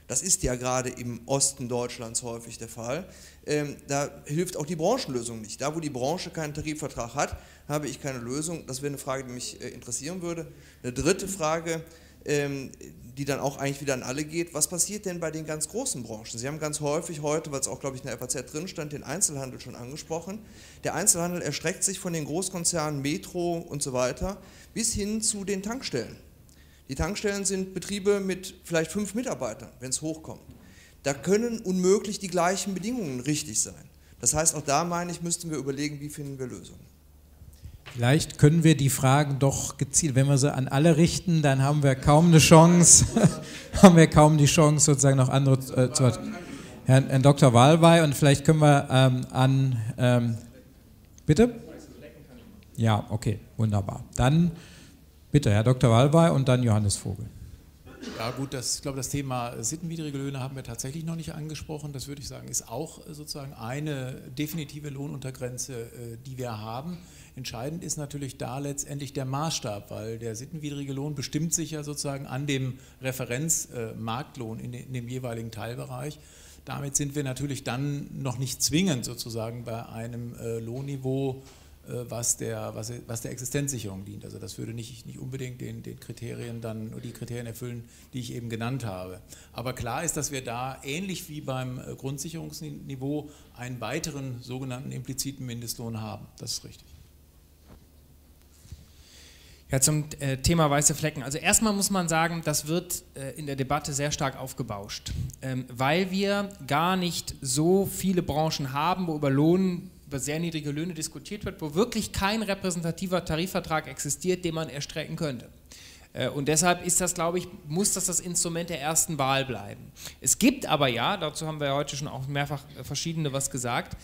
Das ist ja gerade im Osten Deutschlands häufig der Fall. Ähm, da hilft auch die Branchenlösung nicht. Da, wo die Branche keinen Tarifvertrag hat, habe ich keine Lösung. Das wäre eine Frage, die mich äh, interessieren würde. Eine dritte Frage, ähm, die dann auch eigentlich wieder an alle geht. Was passiert denn bei den ganz großen Branchen? Sie haben ganz häufig heute, weil es auch, glaube ich, in der F A Z drin stand, den Einzelhandel schon angesprochen. Der Einzelhandel erstreckt sich von den Großkonzernen Metro und so weiter bis hin zu den Tankstellen. Die Tankstellen sind Betriebe mit vielleicht fünf Mitarbeitern, wenn es hochkommt. Da können unmöglich die gleichen Bedingungen richtig sein. Das heißt, auch da, meine ich, müssten wir überlegen, wie finden wir Lösungen. Vielleicht können wir die Fragen doch gezielt, wenn wir sie an alle richten, dann haben wir kaum eine Chance, haben wir kaum die Chance, sozusagen noch andere äh, zu Herrn, Herrn Doktor Wallweil, und vielleicht können wir ähm, an, ähm, bitte? Ja, okay, wunderbar. Dann bitte, Herr Doktor Wallweil und dann Johannes Vogel. Ja gut, das, ich glaube, das Thema sittenwidrige Löhne haben wir tatsächlich noch nicht angesprochen. Das würde ich sagen, ist auch sozusagen eine definitive Lohnuntergrenze, die wir haben. Entscheidend ist natürlich da letztendlich der Maßstab, weil der sittenwidrige Lohn bestimmt sich ja sozusagen an dem Referenzmarktlohn in, in dem jeweiligen Teilbereich. Damit sind wir natürlich dann noch nicht zwingend sozusagen bei einem Lohnniveau, was der, was, was der Existenzsicherung dient. Also das würde nicht, nicht unbedingt den, den Kriterien dann, die Kriterien erfüllen, die ich eben genannt habe. Aber klar ist, dass wir da ähnlich wie beim Grundsicherungsniveau einen weiteren sogenannten impliziten Mindestlohn haben. Das ist richtig. Ja, zum äh, Thema weiße Flecken. Also erstmal muss man sagen, das wird äh, in der Debatte sehr stark aufgebauscht, ähm, weil wir gar nicht so viele Branchen haben, wo über Lohn über sehr niedrige Löhne diskutiert wird, wo wirklich kein repräsentativer Tarifvertrag existiert, den man erstrecken könnte. Und deshalb ist das, glaube ich, muss das das Instrument der ersten Wahl bleiben. Es gibt aber ja, dazu haben wir ja heute schon auch mehrfach verschiedene was gesagt,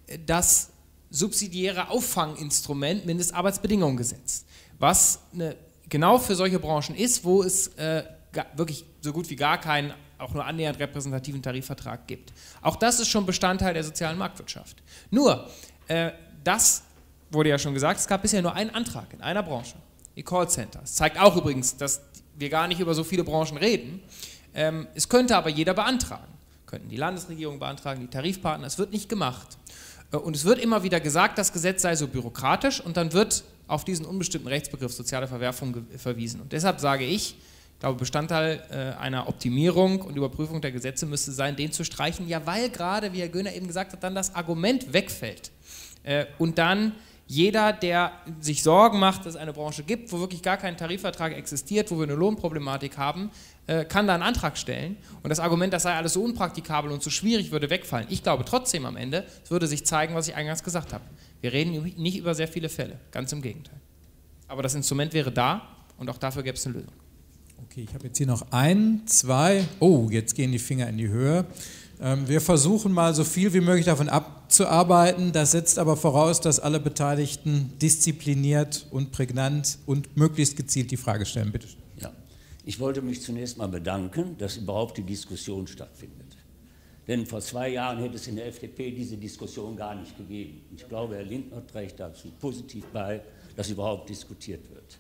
das subsidiäre Auffanginstrument Mindestarbeitsbedingungengesetz, was eine, genau für solche Branchen ist, wo es äh, wirklich so gut wie gar keinen auch nur annähernd repräsentativen Tarifvertrag gibt. Auch das ist schon Bestandteil der sozialen Marktwirtschaft. Nur, äh, das wurde ja schon gesagt, es gab bisher nur einen Antrag in einer Branche, die Callcenter. Das zeigt auch übrigens, dass wir gar nicht über so viele Branchen reden. Ähm, es könnte aber jeder beantragen. Könnten die Landesregierung beantragen, die Tarifpartner, es wird nicht gemacht. Äh, und es wird immer wieder gesagt, das Gesetz sei so bürokratisch, und dann wird auf diesen unbestimmten Rechtsbegriff soziale Verwerfung verwiesen. Und deshalb sage ich, Ich glaube, Bestandteil äh, einer Optimierung und Überprüfung der Gesetze müsste sein, den zu streichen, ja, weil gerade, wie Herr Göhner eben gesagt hat, dann das Argument wegfällt. Äh, und dann jeder, der sich Sorgen macht, dass es eine Branche gibt, wo wirklich gar kein Tarifvertrag existiert, wo wir eine Lohnproblematik haben, äh, kann da einen Antrag stellen. Und das Argument, das sei alles so unpraktikabel und so schwierig, würde wegfallen. Ich glaube trotzdem am Ende, es würde sich zeigen, was ich eingangs gesagt habe. Wir reden nicht über sehr viele Fälle, ganz im Gegenteil. Aber das Instrument wäre da, und auch dafür gäbe es eine Lösung. Okay, ich habe jetzt hier noch ein, zwei, oh, jetzt gehen die Finger in die Höhe. Ähm, wir versuchen mal so viel wie möglich davon abzuarbeiten. Das setzt aber voraus, dass alle Beteiligten diszipliniert und prägnant und möglichst gezielt die Frage stellen. Bitte. Ja, ich wollte mich zunächst mal bedanken, dass überhaupt die Diskussion stattfindet. Denn vor zwei Jahren hätte es in der F D P diese Diskussion gar nicht gegeben. Ich glaube, Herr Lindner trägt dazu positiv bei, dass überhaupt diskutiert wird.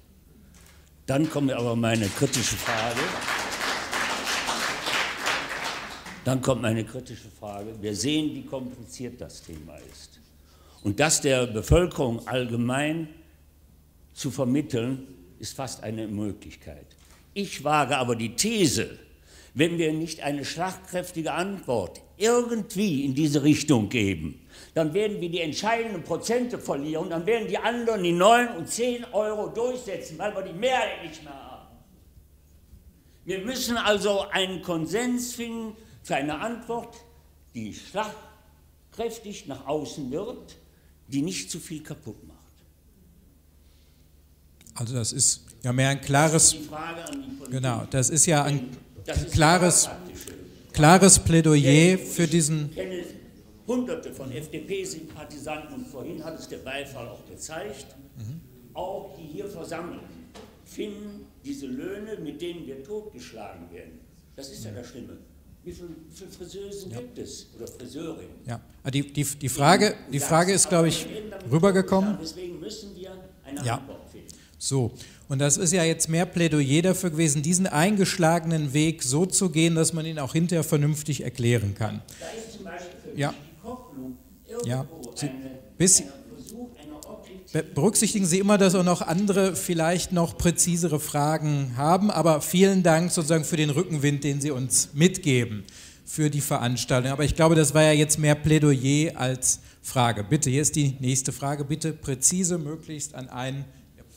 Dann kommt aber meine kritische Frage. Dann kommt meine kritische Frage. Wir sehen, wie kompliziert das Thema ist. Und das der Bevölkerung allgemein zu vermitteln, ist fast eine Möglichkeit. Ich wage aber die These, wenn wir nicht eine schlagkräftige Antwort irgendwie in diese Richtung geben, dann werden wir die entscheidenden Prozente verlieren, dann werden die anderen die neun und zehn Euro durchsetzen, weil wir die Mehrheit nicht mehr haben. Wir müssen also einen Konsens finden für eine Antwort, die schlagkräftig nach außen wird, die nicht zu viel kaputt macht. Also das ist ja mehr ein klares, das ist die Frage an die Politik. Genau, das ist ja ein ist klares, klares Plädoyer für diesen... Ich kenne Hunderte von F D P-Sympathisanten, und vorhin hat es der Beifall auch gezeigt, mhm. auch die hier versammelt, finden diese Löhne, mit denen wir totgeschlagen werden. Das ist ja das Schlimme. Wie viele, wie viele Friseusen ja. gibt es oder Friseurinnen? Ja, die, die, die Frage, die Frage ist, glaube ich, rübergekommen. Deswegen müssen wir eine ja. Antwort finden. So, und das ist ja jetzt mehr Plädoyer dafür gewesen, diesen eingeschlagenen Weg so zu gehen, dass man ihn auch hinterher vernünftig erklären kann. Da ist zum Beispiel für ja. mich die Kopplung irgendwo ja. Sie, eine, bis, eine Versuch, eine objektive... Berücksichtigen Sie immer, dass auch noch andere vielleicht noch präzisere Fragen haben, aber vielen Dank sozusagen für den Rückenwind, den Sie uns mitgeben für die Veranstaltung. Aber ich glaube, das war ja jetzt mehr Plädoyer als Frage. Bitte, hier ist die nächste Frage. Bitte präzise, möglichst an einen...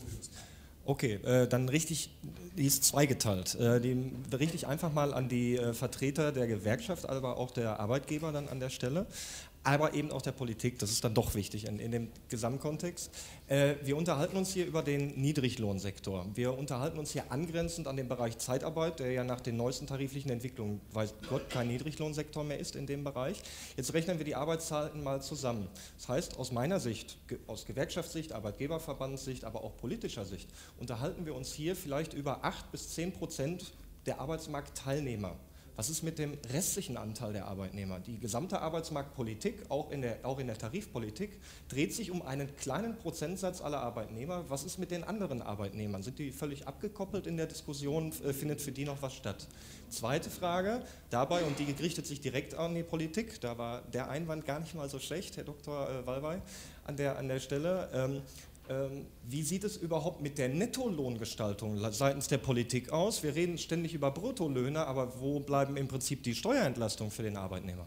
Okay, äh, dann richtig, die ist zweigeteilt. Äh, die richte ich einfach mal an die äh, Vertreter der Gewerkschaft, aber auch der Arbeitgeber dann an der Stelle, aber eben auch der Politik, das ist dann doch wichtig in, in dem Gesamtkontext. Äh, wir unterhalten uns hier über den Niedriglohnsektor. Wir unterhalten uns hier angrenzend an den Bereich Zeitarbeit, der ja nach den neuesten tariflichen Entwicklungen, weiß Gott, kein Niedriglohnsektor mehr ist in dem Bereich. Jetzt rechnen wir die Arbeitszeiten mal zusammen. Das heißt, aus meiner Sicht, aus Gewerkschaftssicht, Arbeitgeberverbandssicht, aber auch politischer Sicht, unterhalten wir uns hier vielleicht über acht bis zehn Prozent der Arbeitsmarktteilnehmer. Was ist mit dem restlichen Anteil der Arbeitnehmer? Die gesamte Arbeitsmarktpolitik, auch in der, auch in der Tarifpolitik, dreht sich um einen kleinen Prozentsatz aller Arbeitnehmer. Was ist mit den anderen Arbeitnehmern? Sind die völlig abgekoppelt in der Diskussion? Findet für die noch was statt? Zweite Frage dabei, und die richtet sich direkt an die Politik, da war der Einwand gar nicht mal so schlecht, Herr Doktor Wallweil, an der, an der Stelle. Ähm, Wie sieht es überhaupt mit der Nettolohngestaltung seitens der Politik aus? Wir reden ständig über Bruttolöhne, aber wo bleiben im Prinzip die Steuerentlastungen für den Arbeitnehmer?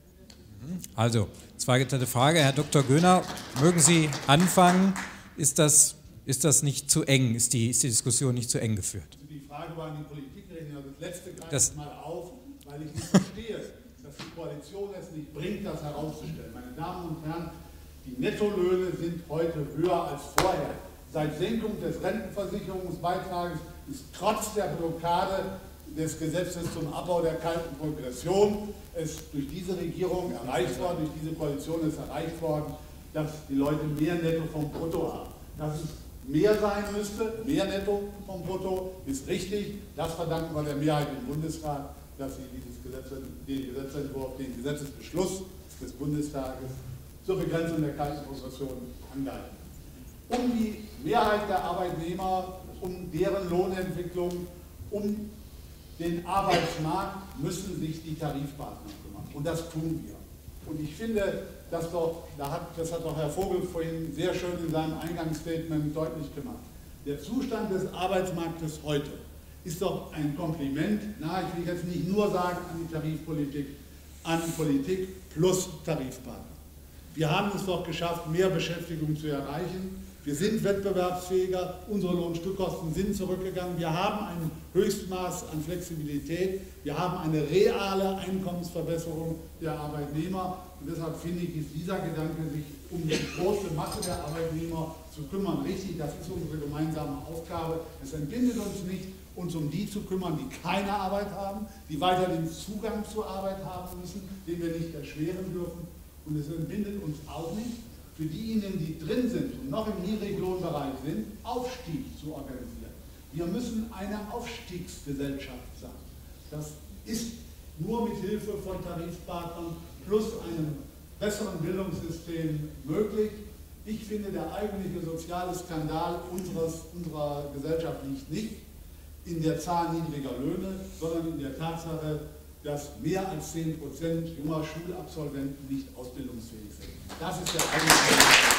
Also, zweigeteilte Frage. Herr Doktor Göhner, mögen Sie anfangen? Ist das, ist das nicht zu eng? Ist die, ist die Diskussion nicht zu eng geführt? Die Frage war an die Politikredner. Das letzte greife das ich mal auf, weil ich nicht verstehe, dass die Koalition es nicht bringt, das herauszustellen. Meine Damen und Herren, die Nettolöhne sind heute höher als vorher. Seit Senkung des Rentenversicherungsbeitrages ist trotz der Blockade des Gesetzes zum Abbau der kalten Progression es durch diese Regierung erreicht worden, durch diese Koalition ist erreicht worden, dass die Leute mehr Netto vom Brutto haben. Dass es mehr sein müsste, mehr Netto vom Brutto, ist richtig. Das verdanken wir der Mehrheit im Bundesrat, dass sie dieses Gesetz, den Gesetzentwurf, den Gesetzesbeschluss des Bundestages zur Begrenzung der kalten Progression angreifen. Um die Mehrheit der Arbeitnehmer, um deren Lohnentwicklung, um den Arbeitsmarkt müssen sich die Tarifpartner kümmern. Und das tun wir. Und ich finde, dass doch, da hat, das hat doch Herr Vogel vorhin sehr schön in seinem Eingangsstatement deutlich gemacht. Der Zustand des Arbeitsmarktes heute ist doch ein Kompliment, na, ich will jetzt nicht nur sagen an die Tarifpolitik, an Politik plus Tarifpartner. Wir haben es doch geschafft, mehr Beschäftigung zu erreichen. Wir sind wettbewerbsfähiger, unsere Lohnstückkosten sind zurückgegangen. Wir haben ein Höchstmaß an Flexibilität. Wir haben eine reale Einkommensverbesserung der Arbeitnehmer. Und deshalb finde ich, ist dieser Gedanke, sich um die große Masse der Arbeitnehmer zu kümmern, richtig. Das ist unsere gemeinsame Aufgabe. Es entbindet uns nicht, uns um die zu kümmern, die keine Arbeit haben, die weiter den Zugang zur Arbeit haben müssen, den wir nicht erschweren dürfen. Und es entbindet uns auch nicht, für diejenigen, die drin sind und noch im Niedriglohnbereich sind, Aufstieg zu organisieren. Wir müssen eine Aufstiegsgesellschaft sein. Das ist nur mit Hilfe von Tarifpartnern plus einem besseren Bildungssystem möglich. Ich finde, der eigentliche soziale Skandal unseres, unserer Gesellschaft liegt nicht in der Zahl niedriger Löhne, sondern in der Tatsache, dass mehr als zehn Prozent junger Schulabsolventen nicht ausbildungsfähig sind. Das ist der eigentliche.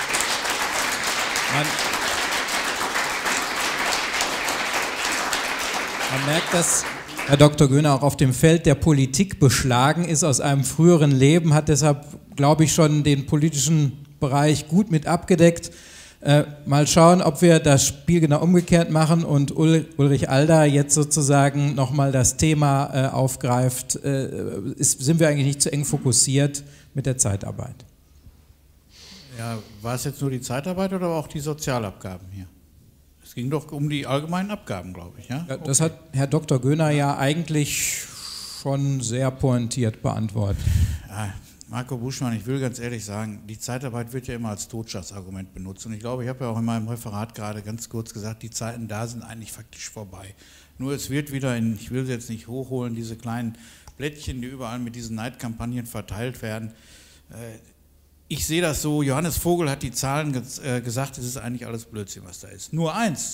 Man, man merkt, dass Herr Doktor Göhner auch auf dem Feld der Politik beschlagen ist aus einem früheren Leben, hat deshalb, glaube ich, schon den politischen Bereich gut mit abgedeckt. Äh, mal schauen, ob wir das Spiel genau umgekehrt machen und Ul Ulrich Alder jetzt sozusagen nochmal das Thema äh, aufgreift. Äh, ist, sind wir eigentlich nicht zu eng fokussiert mit der Zeitarbeit? Ja, war es jetzt nur die Zeitarbeit oder auch die Sozialabgaben hier? Es ging doch um die allgemeinen Abgaben, glaube ich. Ja? Ja, das hat Herr Doktor Göhner ja eigentlich schon sehr pointiert beantwortet. Ja, Marco Buschmann, ich will ganz ehrlich sagen, die Zeitarbeit wird ja immer als Totschlagsargument benutzt. Und ich glaube, ich habe ja auch in meinem Referat gerade ganz kurz gesagt, die Zeiten da sind eigentlich faktisch vorbei. Nur es wird wieder in, ich will sie jetzt nicht hochholen, diese kleinen Blättchen, die überall mit diesen Neidkampagnen verteilt werden. Ich sehe das so, Johannes Vogel hat die Zahlen gesagt, es ist eigentlich alles Blödsinn, was da ist. Nur eins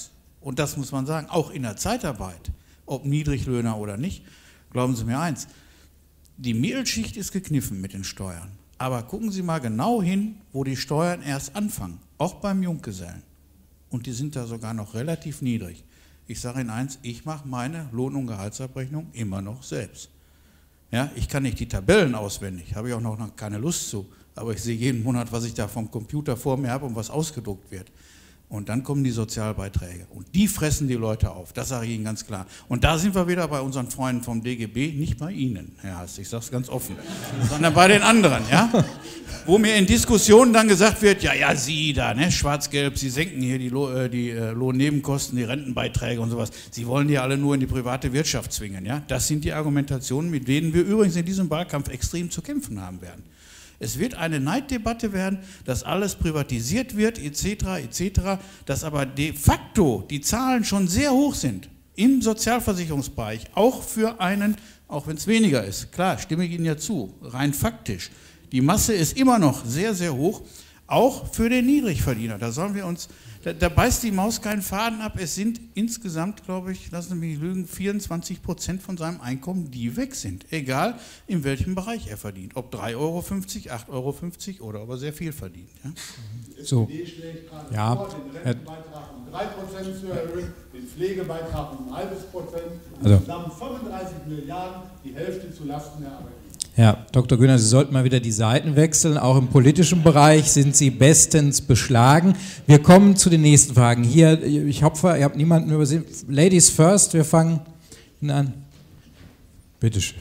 Und das muss man sagen, auch in der Zeitarbeit, ob Niedriglöhner oder nicht, glauben Sie mir eins, die Mittelschicht ist gekniffen mit den Steuern. Aber gucken Sie mal genau hin, wo die Steuern erst anfangen, auch beim Junggesellen. Und die sind da sogar noch relativ niedrig. Ich sage Ihnen eins, ich mache meine Lohn- und Gehaltsabrechnung immer noch selbst. Ja, ich kann nicht die Tabellen auswendig, habe ich auch noch keine Lust zu, aber ich sehe jeden Monat, was ich da vom Computer vor mir habe und was ausgedruckt wird. Und dann kommen die Sozialbeiträge und die fressen die Leute auf, das sage ich Ihnen ganz klar. Und da sind wir wieder bei unseren Freunden vom D G B, nicht bei Ihnen, Herr Haas, ich sage es ganz offen, sondern bei den anderen, ja? Wo mir in Diskussionen dann gesagt wird, ja, ja, Sie da, ne, schwarz-gelb, Sie senken hier die, Lo äh, die äh, Lohnnebenkosten, die Rentenbeiträge und sowas. Sie wollen die alle nur in die private Wirtschaft zwingen, ja? Das sind die Argumentationen, mit denen wir übrigens in diesem Wahlkampf extrem zu kämpfen haben werden. Es wird eine Neiddebatte werden, dass alles privatisiert wird, et cetera, et cetera, dass aber de facto die Zahlen schon sehr hoch sind im Sozialversicherungsbereich, auch für einen, auch wenn es weniger ist. Klar, stimme ich Ihnen ja zu, rein faktisch. Die Masse ist immer noch sehr, sehr hoch, auch für den Niedrigverdiener. Da sollen wir uns, da, da beißt die Maus keinen Faden ab. Es sind insgesamt, glaube ich, lassen Sie mich nicht lügen, vierundzwanzig Prozent von seinem Einkommen, die weg sind. Egal, in welchem Bereich er verdient. Ob drei Euro fünfzig, acht Euro fünfzig oder ob er sehr viel verdient. Ja? So. Die schlägt gerade Ja. vor, den Rentenbeitrag um drei Prozent zu erhöhen, den Pflegebeitrag um ein halbes Prozent, Also. zusammen fünfunddreißig Milliarden, die Hälfte zu Lasten der Arbeitnehmer. Herr Doktor Güner, Sie sollten mal wieder die Seiten wechseln. Auch im politischen Bereich sind Sie bestens beschlagen. Wir kommen zu den nächsten Fragen. Hier, ich hoffe, ihr habt niemanden übersehen. Ladies first, wir fangen an. Bitte schön.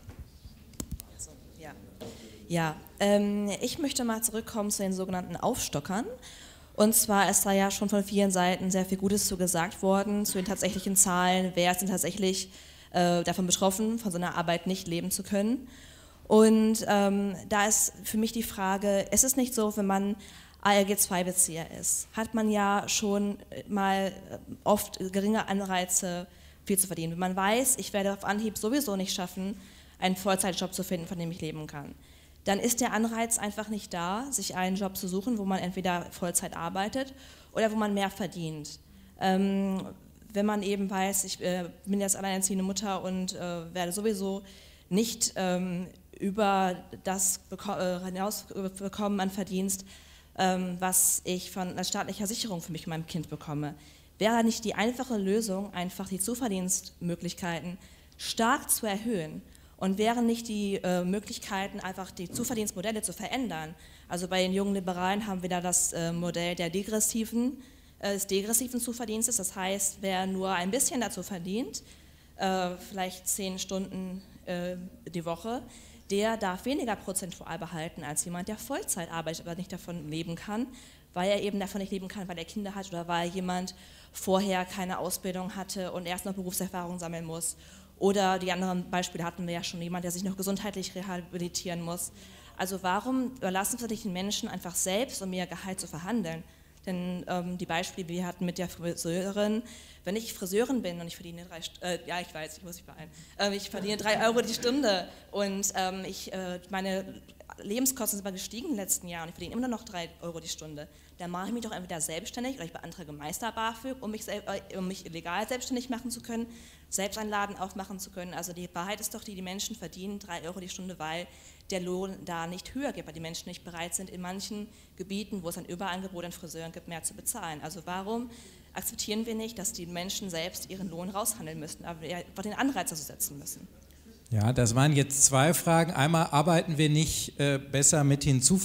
Ja, ja ähm, ich möchte mal zurückkommen zu den sogenannten Aufstockern. Und zwar ist da ja schon von vielen Seiten sehr viel Gutes zu gesagt worden, zu den tatsächlichen Zahlen, wer ist denn tatsächlich äh, davon betroffen, von seiner Arbeit nicht leben zu können. Und ähm, da ist für mich die Frage, ist es nicht so, wenn man A L G zwei Bezieher ist, hat man ja schon mal oft geringe Anreize, viel zu verdienen. Wenn man weiß, ich werde auf Anhieb sowieso nicht schaffen, einen Vollzeitjob zu finden, von dem ich leben kann, dann ist der Anreiz einfach nicht da, sich einen Job zu suchen, wo man entweder Vollzeit arbeitet oder wo man mehr verdient. Ähm, wenn man eben weiß, ich äh, bin jetzt alleinerziehende Mutter und äh, werde sowieso nicht ähm, über das äh, hinaus bekommen an Verdienst, ähm, was ich von einer staatlichen Sicherung für mich und meinem Kind bekomme. Wäre nicht die einfache Lösung, einfach die Zuverdienstmöglichkeiten stark zu erhöhen und wären nicht die äh, Möglichkeiten, einfach die Zuverdienstmodelle zu verändern? Also bei den jungen Liberalen haben wir da das äh, Modell der degressiven, äh, des degressiven Zuverdienstes, das heißt, wer nur ein bisschen dazu verdient, äh, vielleicht zehn Stunden äh, die Woche, der darf weniger prozentual behalten als jemand, der Vollzeit arbeitet, aber nicht davon leben kann, weil er eben davon nicht leben kann, weil er Kinder hat oder weil jemand vorher keine Ausbildung hatte und erst noch Berufserfahrung sammeln muss. Oder die anderen Beispiele hatten wir ja schon, jemand, der sich noch gesundheitlich rehabilitieren muss. Also warum überlassen wir den Menschen einfach selbst, um ihr Gehalt zu verhandeln? Denn ähm, die Beispiele, die wir hatten mit der Friseurin, wenn ich Friseurin bin und ich verdiene drei, äh, ja ich weiß, ich muss mich beeilen, äh, ich verdiene drei Euro die Stunde und ähm, ich, äh, meine Lebenskosten sind mal gestiegen im letzten Jahr und ich verdiene immer noch drei Euro die Stunde, dann mache ich mich doch entweder selbstständig oder ich beantrage Meister BAföG, um mich, äh, um mich legal selbstständig machen zu können, selbst einen Laden aufmachen zu können. Also die Wahrheit ist doch die, die Menschen verdienen drei Euro die Stunde, weil der Lohn da nicht höher gibt, weil die Menschen nicht bereit sind, in manchen Gebieten, wo es ein Überangebot an Friseuren gibt, mehr zu bezahlen. Also warum akzeptieren wir nicht, dass die Menschen selbst ihren Lohn raushandeln müssen, aber wir den Anreiz dazu setzen müssen? Ja, das waren jetzt zwei Fragen. Einmal, arbeiten wir nicht äh, besser mit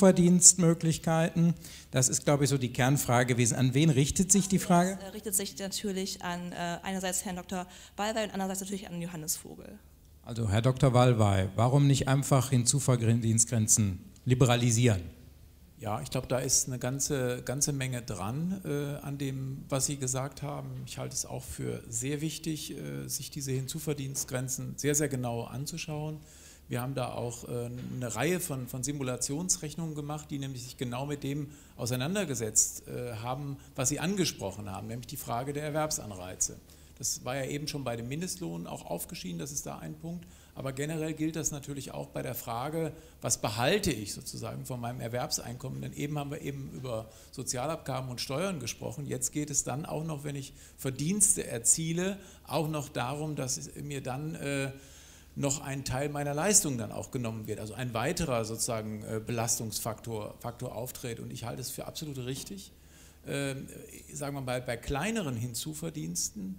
Hinzuverdienstmöglichkeiten? Das ist, glaube ich, so die Kernfrage gewesen. An wen richtet sich die Frage? Das äh, richtet sich natürlich an äh, einerseits Herrn Doktor Wallweil und andererseits natürlich an Johannes Vogel. Also Herr Doktor Wallweil, warum nicht einfach Hinzuverdienstgrenzen liberalisieren? Ja, ich glaube, da ist eine ganze, ganze Menge dran äh, an dem, was Sie gesagt haben. Ich halte es auch für sehr wichtig, äh, sich diese Hinzuverdienstgrenzen sehr, sehr genau anzuschauen. Wir haben da auch äh, eine Reihe von, von Simulationsrechnungen gemacht, die nämlich sich genau mit dem auseinandergesetzt äh, haben, was Sie angesprochen haben, nämlich die Frage der Erwerbsanreize. Das war ja eben schon bei dem Mindestlohn auch aufgeschieden, das ist da ein Punkt. Aber generell gilt das natürlich auch bei der Frage, was behalte ich sozusagen von meinem Erwerbseinkommen? Denn eben haben wir eben über Sozialabgaben und Steuern gesprochen. Jetzt geht es dann auch noch, wenn ich Verdienste erziele, auch noch darum, dass mir dann äh, noch ein Teil meiner Leistung dann auch genommen wird. Also ein weiterer sozusagen äh, Belastungsfaktor Faktor auftritt. Und ich halte es für absolut richtig, äh, sagen wir mal, bei kleineren Hinzuverdiensten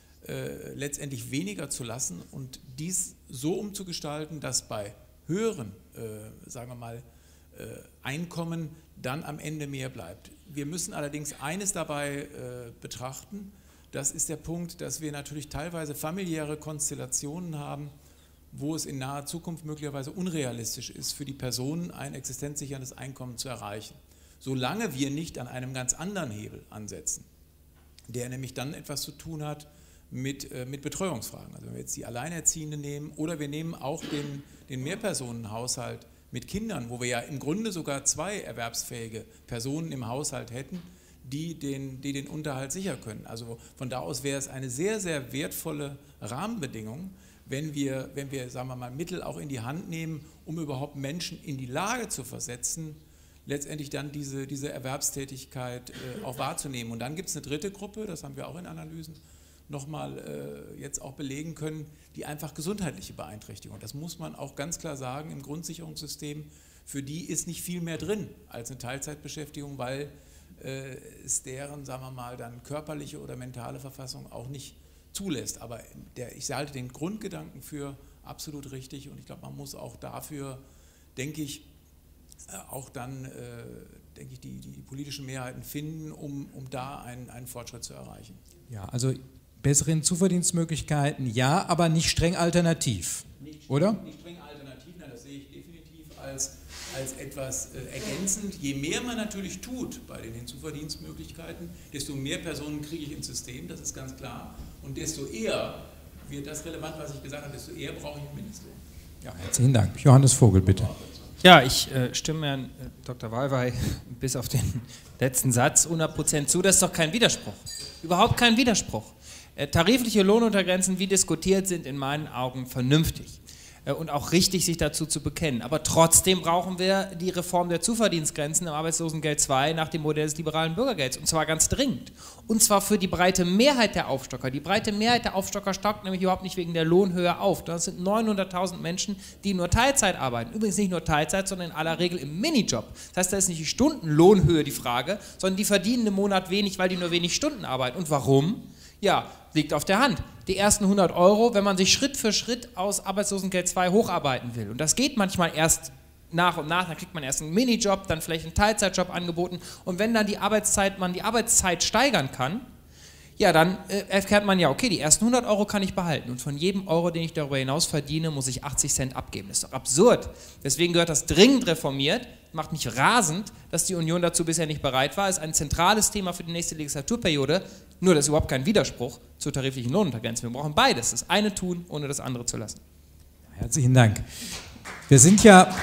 Äh, letztendlich weniger zu lassen und dies so umzugestalten, dass bei höheren, äh, sagen wir mal, äh, Einkommen dann am Ende mehr bleibt. Wir müssen allerdings eines dabei äh, betrachten, das ist der Punkt, dass wir natürlich teilweise familiäre Konstellationen haben, wo es in naher Zukunft möglicherweise unrealistisch ist, für die Personen ein existenzsicherndes Einkommen zu erreichen. Solange wir nicht an einem ganz anderen Hebel ansetzen, der nämlich dann etwas zu tun hat Mit, äh, mit Betreuungsfragen. Also wenn wir jetzt die Alleinerziehende nehmen oder wir nehmen auch den, den Mehrpersonenhaushalt mit Kindern, wo wir ja im Grunde sogar zwei erwerbsfähige Personen im Haushalt hätten, die den, die den Unterhalt sichern können. Also von da aus wäre es eine sehr, sehr wertvolle Rahmenbedingung, wenn wir, wenn wir, sagen wir mal, Mittel auch in die Hand nehmen, um überhaupt Menschen in die Lage zu versetzen, letztendlich dann diese, diese Erwerbstätigkeit äh, auch wahrzunehmen. Und dann gibt es eine dritte Gruppe, das haben wir auch in Analysen nochmal äh, jetzt auch belegen können, die einfach gesundheitliche Beeinträchtigung. Das muss man auch ganz klar sagen, im Grundsicherungssystem, für die ist nicht viel mehr drin als eine Teilzeitbeschäftigung, weil äh, es deren, sagen wir mal, dann körperliche oder mentale Verfassung auch nicht zulässt. Aber der, ich halte den Grundgedanken für absolut richtig und ich glaube, man muss auch dafür, denke ich, äh, auch dann, äh, denke ich, die, die politischen Mehrheiten finden, um, um da einen, einen Fortschritt zu erreichen. Ja, also bessere Hinzuverdienstmöglichkeiten, ja, aber nicht streng alternativ, nicht, oder? Nicht streng alternativ, nein, das sehe ich definitiv als, als etwas äh, ergänzend. Je mehr man natürlich tut bei den Hinzuverdienstmöglichkeiten, desto mehr Personen kriege ich ins System, das ist ganz klar. Und desto eher wird das relevant, was ich gesagt habe, desto eher brauche ich einen Mindestlohn. Ja, herzlichen Dank. Johannes Vogel, bitte. Ja, ich äh, stimme Herrn äh, Doktor Wallweil bis auf den letzten Satz hundert Prozent zu. Das ist doch kein Widerspruch. Überhaupt kein Widerspruch. Äh, tarifliche Lohnuntergrenzen, wie diskutiert, sind in meinen Augen vernünftig äh, und auch richtig, sich dazu zu bekennen. Aber trotzdem brauchen wir die Reform der Zuverdienstgrenzen im Arbeitslosengeld zwei nach dem Modell des liberalen Bürgergelds. Und zwar ganz dringend. Und zwar für die breite Mehrheit der Aufstocker. Die breite Mehrheit der Aufstocker stockt nämlich überhaupt nicht wegen der Lohnhöhe auf. Das sind neunhunderttausend Menschen, die nur Teilzeit arbeiten. Übrigens nicht nur Teilzeit, sondern in aller Regel im Minijob. Das heißt, da ist nicht die Stundenlohnhöhe die Frage, sondern die verdienen im Monat wenig, weil die nur wenig Stunden arbeiten. Und warum? Ja, liegt auf der Hand. Die ersten hundert Euro, wenn man sich Schritt für Schritt aus Arbeitslosengeld zwei hocharbeiten will. Und das geht manchmal erst nach und nach, dann kriegt man erst einen Minijob, dann vielleicht einen Teilzeitjob angeboten. Und wenn dann die Arbeitszeit, man die Arbeitszeit steigern kann, ja, dann äh, erfährt man ja, okay, die ersten hundert Euro kann ich behalten. Und von jedem Euro, den ich darüber hinaus verdiene, muss ich achtzig Cent abgeben. Das ist doch absurd. Deswegen gehört das dringend reformiert. Macht mich rasend, dass die Union dazu bisher nicht bereit war. Ist ein zentrales Thema für die nächste Legislaturperiode. Nur, das ist überhaupt kein Widerspruch zur tariflichen Lohnuntergrenze. Wir brauchen beides. Das eine tun, ohne das andere zu lassen. Herzlichen Dank. Wir sind ja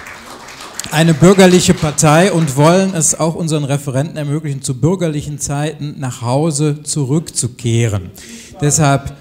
eine bürgerliche Partei und wollen es auch unseren Referenten ermöglichen, zu bürgerlichen Zeiten nach Hause zurückzukehren. Deshalb,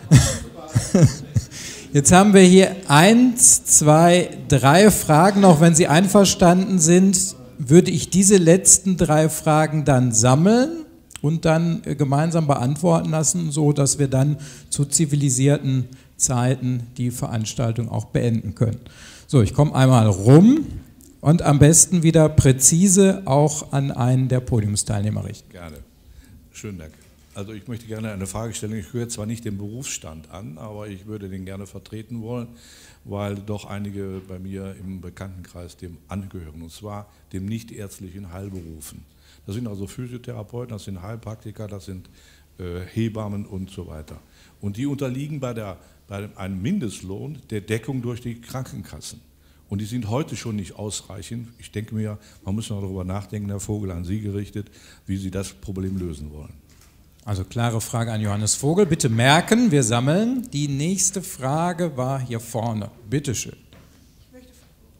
jetzt haben wir hier eins, zwei, drei Fragen. Auch wenn Sie einverstanden sind, würde ich diese letzten drei Fragen dann sammeln und dann gemeinsam beantworten lassen, so dass wir dann zu zivilisierten Zeiten die Veranstaltung auch beenden können. So, ich komme einmal rum. Und am besten wieder präzise auch an einen der Podiumsteilnehmer richten. Gerne. Schönen Dank. Also ich möchte gerne eine Frage stellen. Ich höre zwar nicht den Berufsstand an, aber ich würde den gerne vertreten wollen, weil doch einige bei mir im Bekanntenkreis dem angehören, und zwar dem nichtärztlichen Heilberufen. Das sind also Physiotherapeuten, das sind Heilpraktiker, das sind äh, Hebammen und so weiter. Und die unterliegen bei, der, bei einem Mindestlohn der Deckung durch die Krankenkassen. Und die sind heute schon nicht ausreichend. Ich denke mir, man muss noch darüber nachdenken, Herr Vogel, an Sie gerichtet, wie Sie das Problem lösen wollen. Also klare Frage an Johannes Vogel. Bitte merken, wir sammeln. Die nächste Frage war hier vorne. Bitte schön. Ich möchte, ich möchte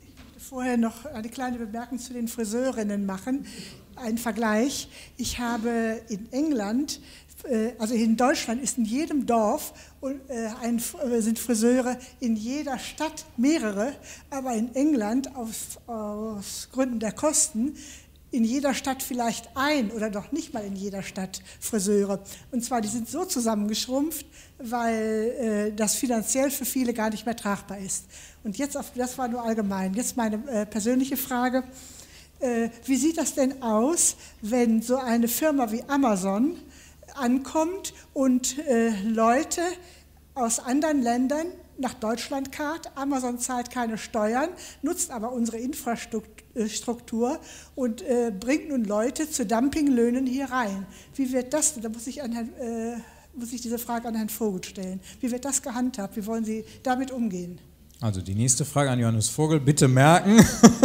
vorher noch eine kleine Bemerkung zu den Friseurinnen machen. Ein Vergleich. Ich habe in England, also in Deutschland ist in jedem Dorf ein, sind Friseure, in jeder Stadt mehrere, aber in England aus, aus Gründen der Kosten in jeder Stadt vielleicht ein oder doch nicht mal in jeder Stadt Friseure. Und zwar, die sind so zusammengeschrumpft, weil äh, das finanziell für viele gar nicht mehr tragbar ist. Und jetzt, auf, das war nur allgemein, jetzt meine äh, persönliche Frage. Äh, wie sieht das denn aus, wenn so eine Firma wie Amazon ankommt und äh, Leute aus anderen Ländern nach Deutschland karrt? Amazon zahlt keine Steuern, nutzt aber unsere Infrastruktur und äh, bringt nun Leute zu Dumpinglöhnen hier rein. Wie wird das, da muss ich, an Herrn, äh, muss ich diese Frage an Herrn Vogel stellen, wie wird das gehandhabt, wie wollen Sie damit umgehen? Also die nächste Frage an Johannes Vogel, bitte merken.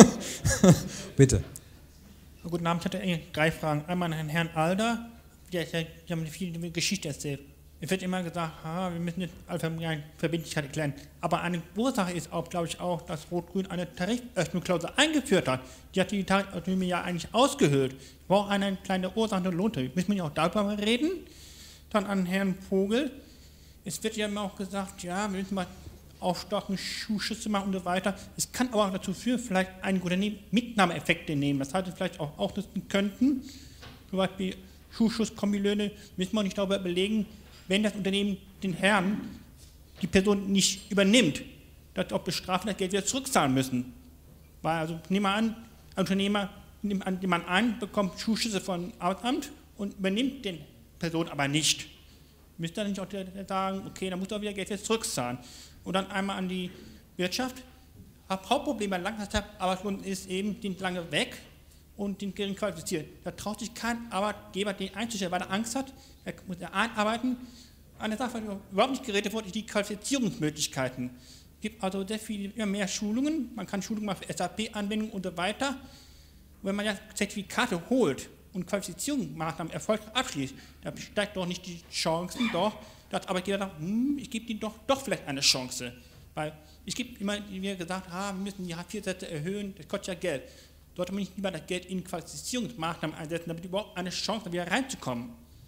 Bitte. Guten Abend, ich hatte eigentlich drei Fragen. Einmal an Herrn Alder, die, die haben viel Geschichte erzählt. Es wird immer gesagt, ha, wir müssen jetzt Verbindlichkeit erklären. Aber eine Ursache ist auch, glaube ich, auch, dass Rot-Grün eine Tariföffnungsklausel eingeführt hat. Die hat die Tariföffnung ja eigentlich ausgehöhlt. Ich brauche eine kleine Ursache und Lohntarif. Müssen wir ja auch darüber mal reden? Dann an Herrn Vogel. Es wird ja immer auch gesagt, ja, wir müssen mal aufstocken, Zuschüsse machen und so weiter. Es kann aber auch dazu führen, vielleicht einige Unternehmen Mitnahmeeffekte nehmen. Das heißt, vielleicht auch, auch nutzen könnten. Zum Beispiel Zuschuss-Kombilöhne müssen wir nicht darüber überlegen, wenn das Unternehmen den Herrn, die Person nicht übernimmt, dass auch bestraft das Geld wieder zurückzahlen müssen. Weil, also nehmen wir an, ein Unternehmer nimmt man an, bekommt Zuschüsse vom Arbeitsamt und übernimmt den Person aber nicht. Müsste dann nicht auch sagen, okay, dann muss er wieder Geld wieder zurückzahlen. Und dann einmal an die Wirtschaft. Das Hauptproblem bei Langzeitarbeitslosen ist eben, die sind lange weg und den gering qualifiziert. Da traut sich kein Arbeitgeber, den einzustellen, weil er Angst hat, er muss er einarbeiten. Eine Sache, die überhaupt nicht geredet wurde, ist die Qualifizierungsmöglichkeiten. Es gibt also sehr viele, immer mehr Schulungen, man kann Schulungen machen für S A P-Anwendungen und so weiter. Und wenn man ja Zertifikate holt und Qualifizierungsmaßnahmen erfolgreich abschließt, dann steigt doch nicht die Chancen, doch, dass Arbeitgeber sagt, hm, ich gebe ihnen doch, doch vielleicht eine Chance. Weil es gibt immer, wie wir gesagt haben, wir müssen die Hartz vier Sätze erhöhen, das kostet ja Geld. Sollte man nicht lieber das Geld in Qualifizierungsmaßnahmen einsetzen, damit überhaupt eine Chance wieder reinzukommen?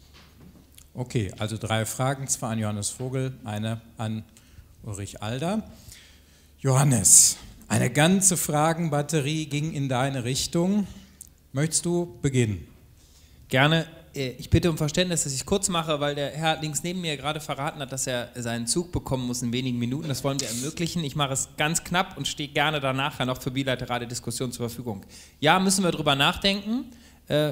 Okay, also drei Fragen, zwei an Johannes Vogel, eine an Ulrich Alder. Johannes, eine ganze Fragenbatterie ging in deine Richtung. Möchtest du beginnen? Gerne. Ich bitte um Verständnis, dass ich kurz mache, weil der Herr links neben mir gerade verraten hat, dass er seinen Zug bekommen muss in wenigen Minuten. Das wollen wir ermöglichen. Ich mache es ganz knapp und stehe gerne danach noch für bilaterale Diskussionen zur Verfügung. Ja, müssen wir drüber nachdenken. Äh,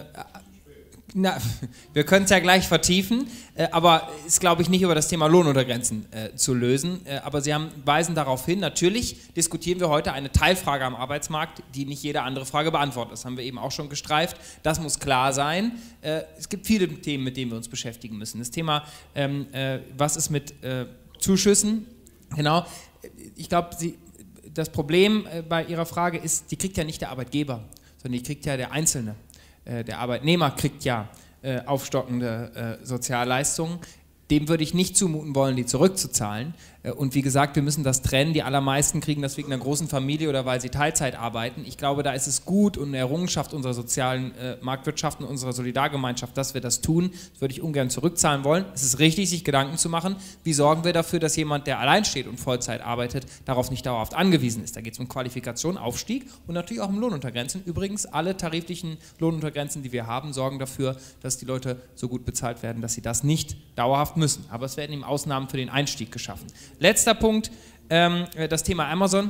Na, wir können es ja gleich vertiefen, äh, aber ist, glaube ich, nicht über das Thema Lohnuntergrenzen äh, zu lösen. Äh, aber Sie haben, weisen darauf hin, natürlich diskutieren wir heute eine Teilfrage am Arbeitsmarkt, die nicht jede andere Frage beantwortet. Das haben wir eben auch schon gestreift. Das muss klar sein. Äh, es gibt viele Themen, mit denen wir uns beschäftigen müssen. Das Thema, ähm, äh, was ist mit äh, Zuschüssen? Genau. Ich glaube, das Problem äh, bei Ihrer Frage ist, die kriegt ja nicht der Arbeitgeber, sondern die kriegt ja der Einzelne. Der Arbeitnehmer kriegt ja äh, aufstockende äh, Sozialleistungen. Dem würde ich nicht zumuten wollen, die zurückzuzahlen. Äh, und wie gesagt, wir müssen das trennen. Die allermeisten kriegen das wegen einer großen Familie oder weil sie Teilzeit arbeiten. Ich glaube, da ist es gut und eine Errungenschaft unserer sozialen äh, Marktwirtschaft und unserer Solidargemeinschaft, dass wir das tun. Das würde ich ungern zurückzahlen wollen. Es ist richtig, sich Gedanken zu machen, wie sorgen wir dafür, dass jemand, der allein steht und Vollzeit arbeitet, darauf nicht dauerhaft angewiesen ist. Da geht es um Qualifikation, Aufstieg und natürlich auch um Lohnuntergrenzen. Übrigens, alle tariflichen Lohnuntergrenzen, die wir haben, sorgen dafür, dass die Leute so gut bezahlt werden, dass sie das nicht dauerhaft müssen. Aber es werden eben Ausnahmen für den Einstieg geschaffen. Letzter Punkt, ähm, das Thema Amazon.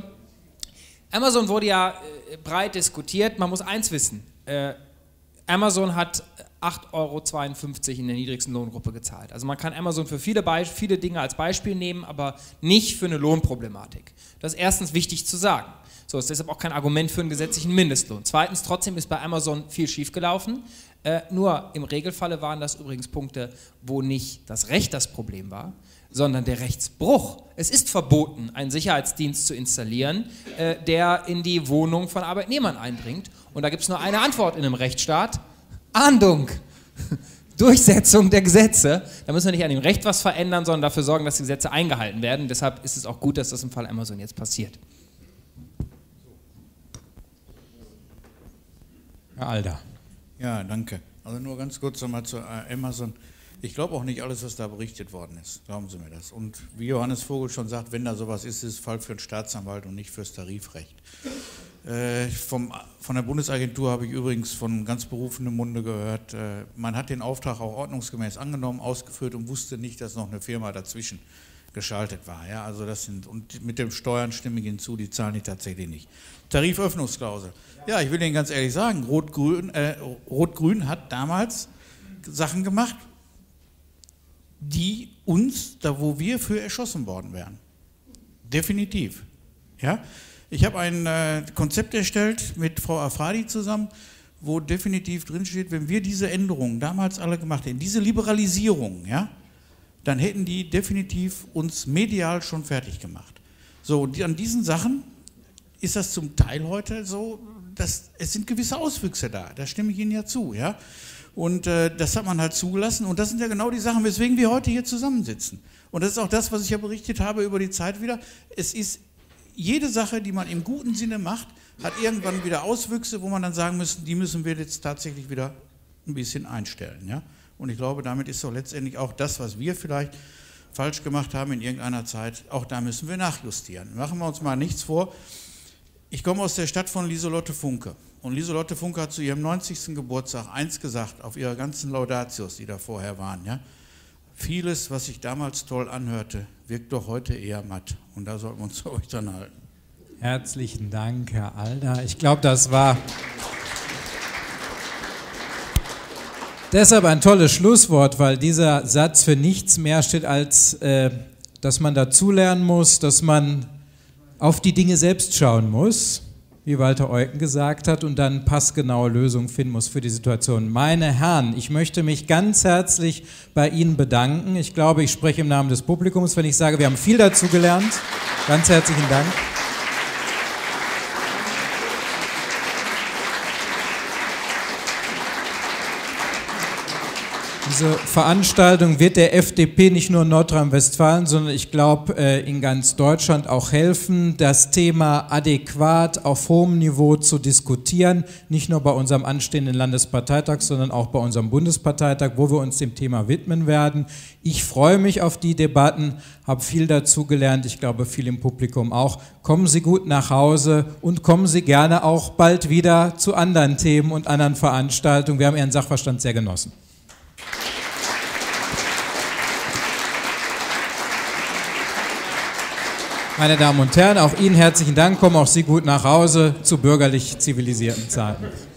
Amazon wurde ja äh, breit diskutiert. Man muss eins wissen, äh, Amazon hat acht Euro zweiundfünfzig in der niedrigsten Lohngruppe gezahlt. Also man kann Amazon für viele, Be- viele Dinge als Beispiel nehmen, aber nicht für eine Lohnproblematik. Das ist erstens wichtig zu sagen. So ist deshalb auch kein Argument für einen gesetzlichen Mindestlohn. Zweitens, trotzdem ist bei Amazon viel schiefgelaufen. Äh, nur im Regelfalle waren das übrigens Punkte, wo nicht das Recht das Problem war, sondern der Rechtsbruch. Es ist verboten, einen Sicherheitsdienst zu installieren, äh, der in die Wohnung von Arbeitnehmern eindringt. Und da gibt es nur eine Antwort in einem Rechtsstaat: Ahndung. Durchsetzung der Gesetze. Da müssen wir nicht an dem Recht was verändern, sondern dafür sorgen, dass die Gesetze eingehalten werden. Deshalb ist es auch gut, dass das im Fall Amazon jetzt passiert. Herr Alder. Ja, danke. Also nur ganz kurz nochmal zu Amazon. Ich glaube auch nicht alles, was da berichtet worden ist. Glauben Sie mir das. Und wie Johannes Vogel schon sagt, wenn da sowas ist, ist es Fall für einen Staatsanwalt und nicht fürs Tarifrecht. Äh, vom, von der Bundesagentur habe ich übrigens von ganz berufenem Munde gehört, äh, man hat den Auftrag auch ordnungsgemäß angenommen, ausgeführt und wusste nicht, dass noch eine Firma dazwischen geschaltet war. Ja, also das sind, und mit den Steuern stimme ich hinzu, die zahlen die tatsächlich nicht. Tariföffnungsklausel. Ja, ich will Ihnen ganz ehrlich sagen, Rot-Grün äh, Rot-Grün hat damals Sachen gemacht, die uns, da wo wir für erschossen worden wären. Definitiv. Ja? Ich habe ein äh, Konzept erstellt mit Frau Afradi zusammen, wo definitiv drinsteht, wenn wir diese Änderungen damals alle gemacht hätten, diese Liberalisierung, ja, dann hätten die definitiv uns medial schon fertig gemacht. So, und an diesen Sachen ist das zum Teil heute so, dass es sind gewisse Auswüchse da, da stimme ich Ihnen ja zu, ja. Und äh, das hat man halt zugelassen und das sind ja genau die Sachen, weswegen wir heute hier zusammensitzen. Und das ist auch das, was ich ja berichtet habe über die Zeit wieder. Es ist jede Sache, die man im guten Sinne macht, hat irgendwann wieder Auswüchse, wo man dann sagen müssen, die müssen wir jetzt tatsächlich wieder ein bisschen einstellen, ja. Und ich glaube, damit ist doch letztendlich auch das, was wir vielleicht falsch gemacht haben in irgendeiner Zeit, auch da müssen wir nachjustieren. Machen wir uns mal nichts vor. Ich komme aus der Stadt von Lieselotte Funke. Und Lieselotte Funke hat zu ihrem neunzigsten Geburtstag eins gesagt, auf ihrer ganzen Laudatios, die da vorher waren. Ja? Vieles, was sich damals toll anhörte, wirkt doch heute eher matt. Und da sollten wir uns euch dran halten. Herzlichen Dank, Herr Alder. Ich glaube, das war deshalb ein tolles Schlusswort, weil dieser Satz für nichts mehr steht, als äh, dass man dazulernen muss, dass man auf die Dinge selbst schauen muss, wie Walter Eucken gesagt hat, und dann passgenaue Lösungen finden muss für die Situation. Meine Herren, ich möchte mich ganz herzlich bei Ihnen bedanken. Ich glaube, ich spreche im Namen des Publikums, wenn ich sage, wir haben viel dazu gelernt. Ganz herzlichen Dank. Diese Veranstaltung wird der F D P nicht nur in Nordrhein-Westfalen, sondern ich glaube in ganz Deutschland auch helfen, das Thema adäquat auf hohem Niveau zu diskutieren, nicht nur bei unserem anstehenden Landesparteitag, sondern auch bei unserem Bundesparteitag, wo wir uns dem Thema widmen werden. Ich freue mich auf die Debatten, habe viel dazu gelernt, ich glaube viel im Publikum auch. Kommen Sie gut nach Hause und kommen Sie gerne auch bald wieder zu anderen Themen und anderen Veranstaltungen. Wir haben Ihren Sachverstand sehr genossen. Meine Damen und Herren, auch Ihnen herzlichen Dank. Kommen auch Sie gut nach Hause zu bürgerlich zivilisierten Zeiten.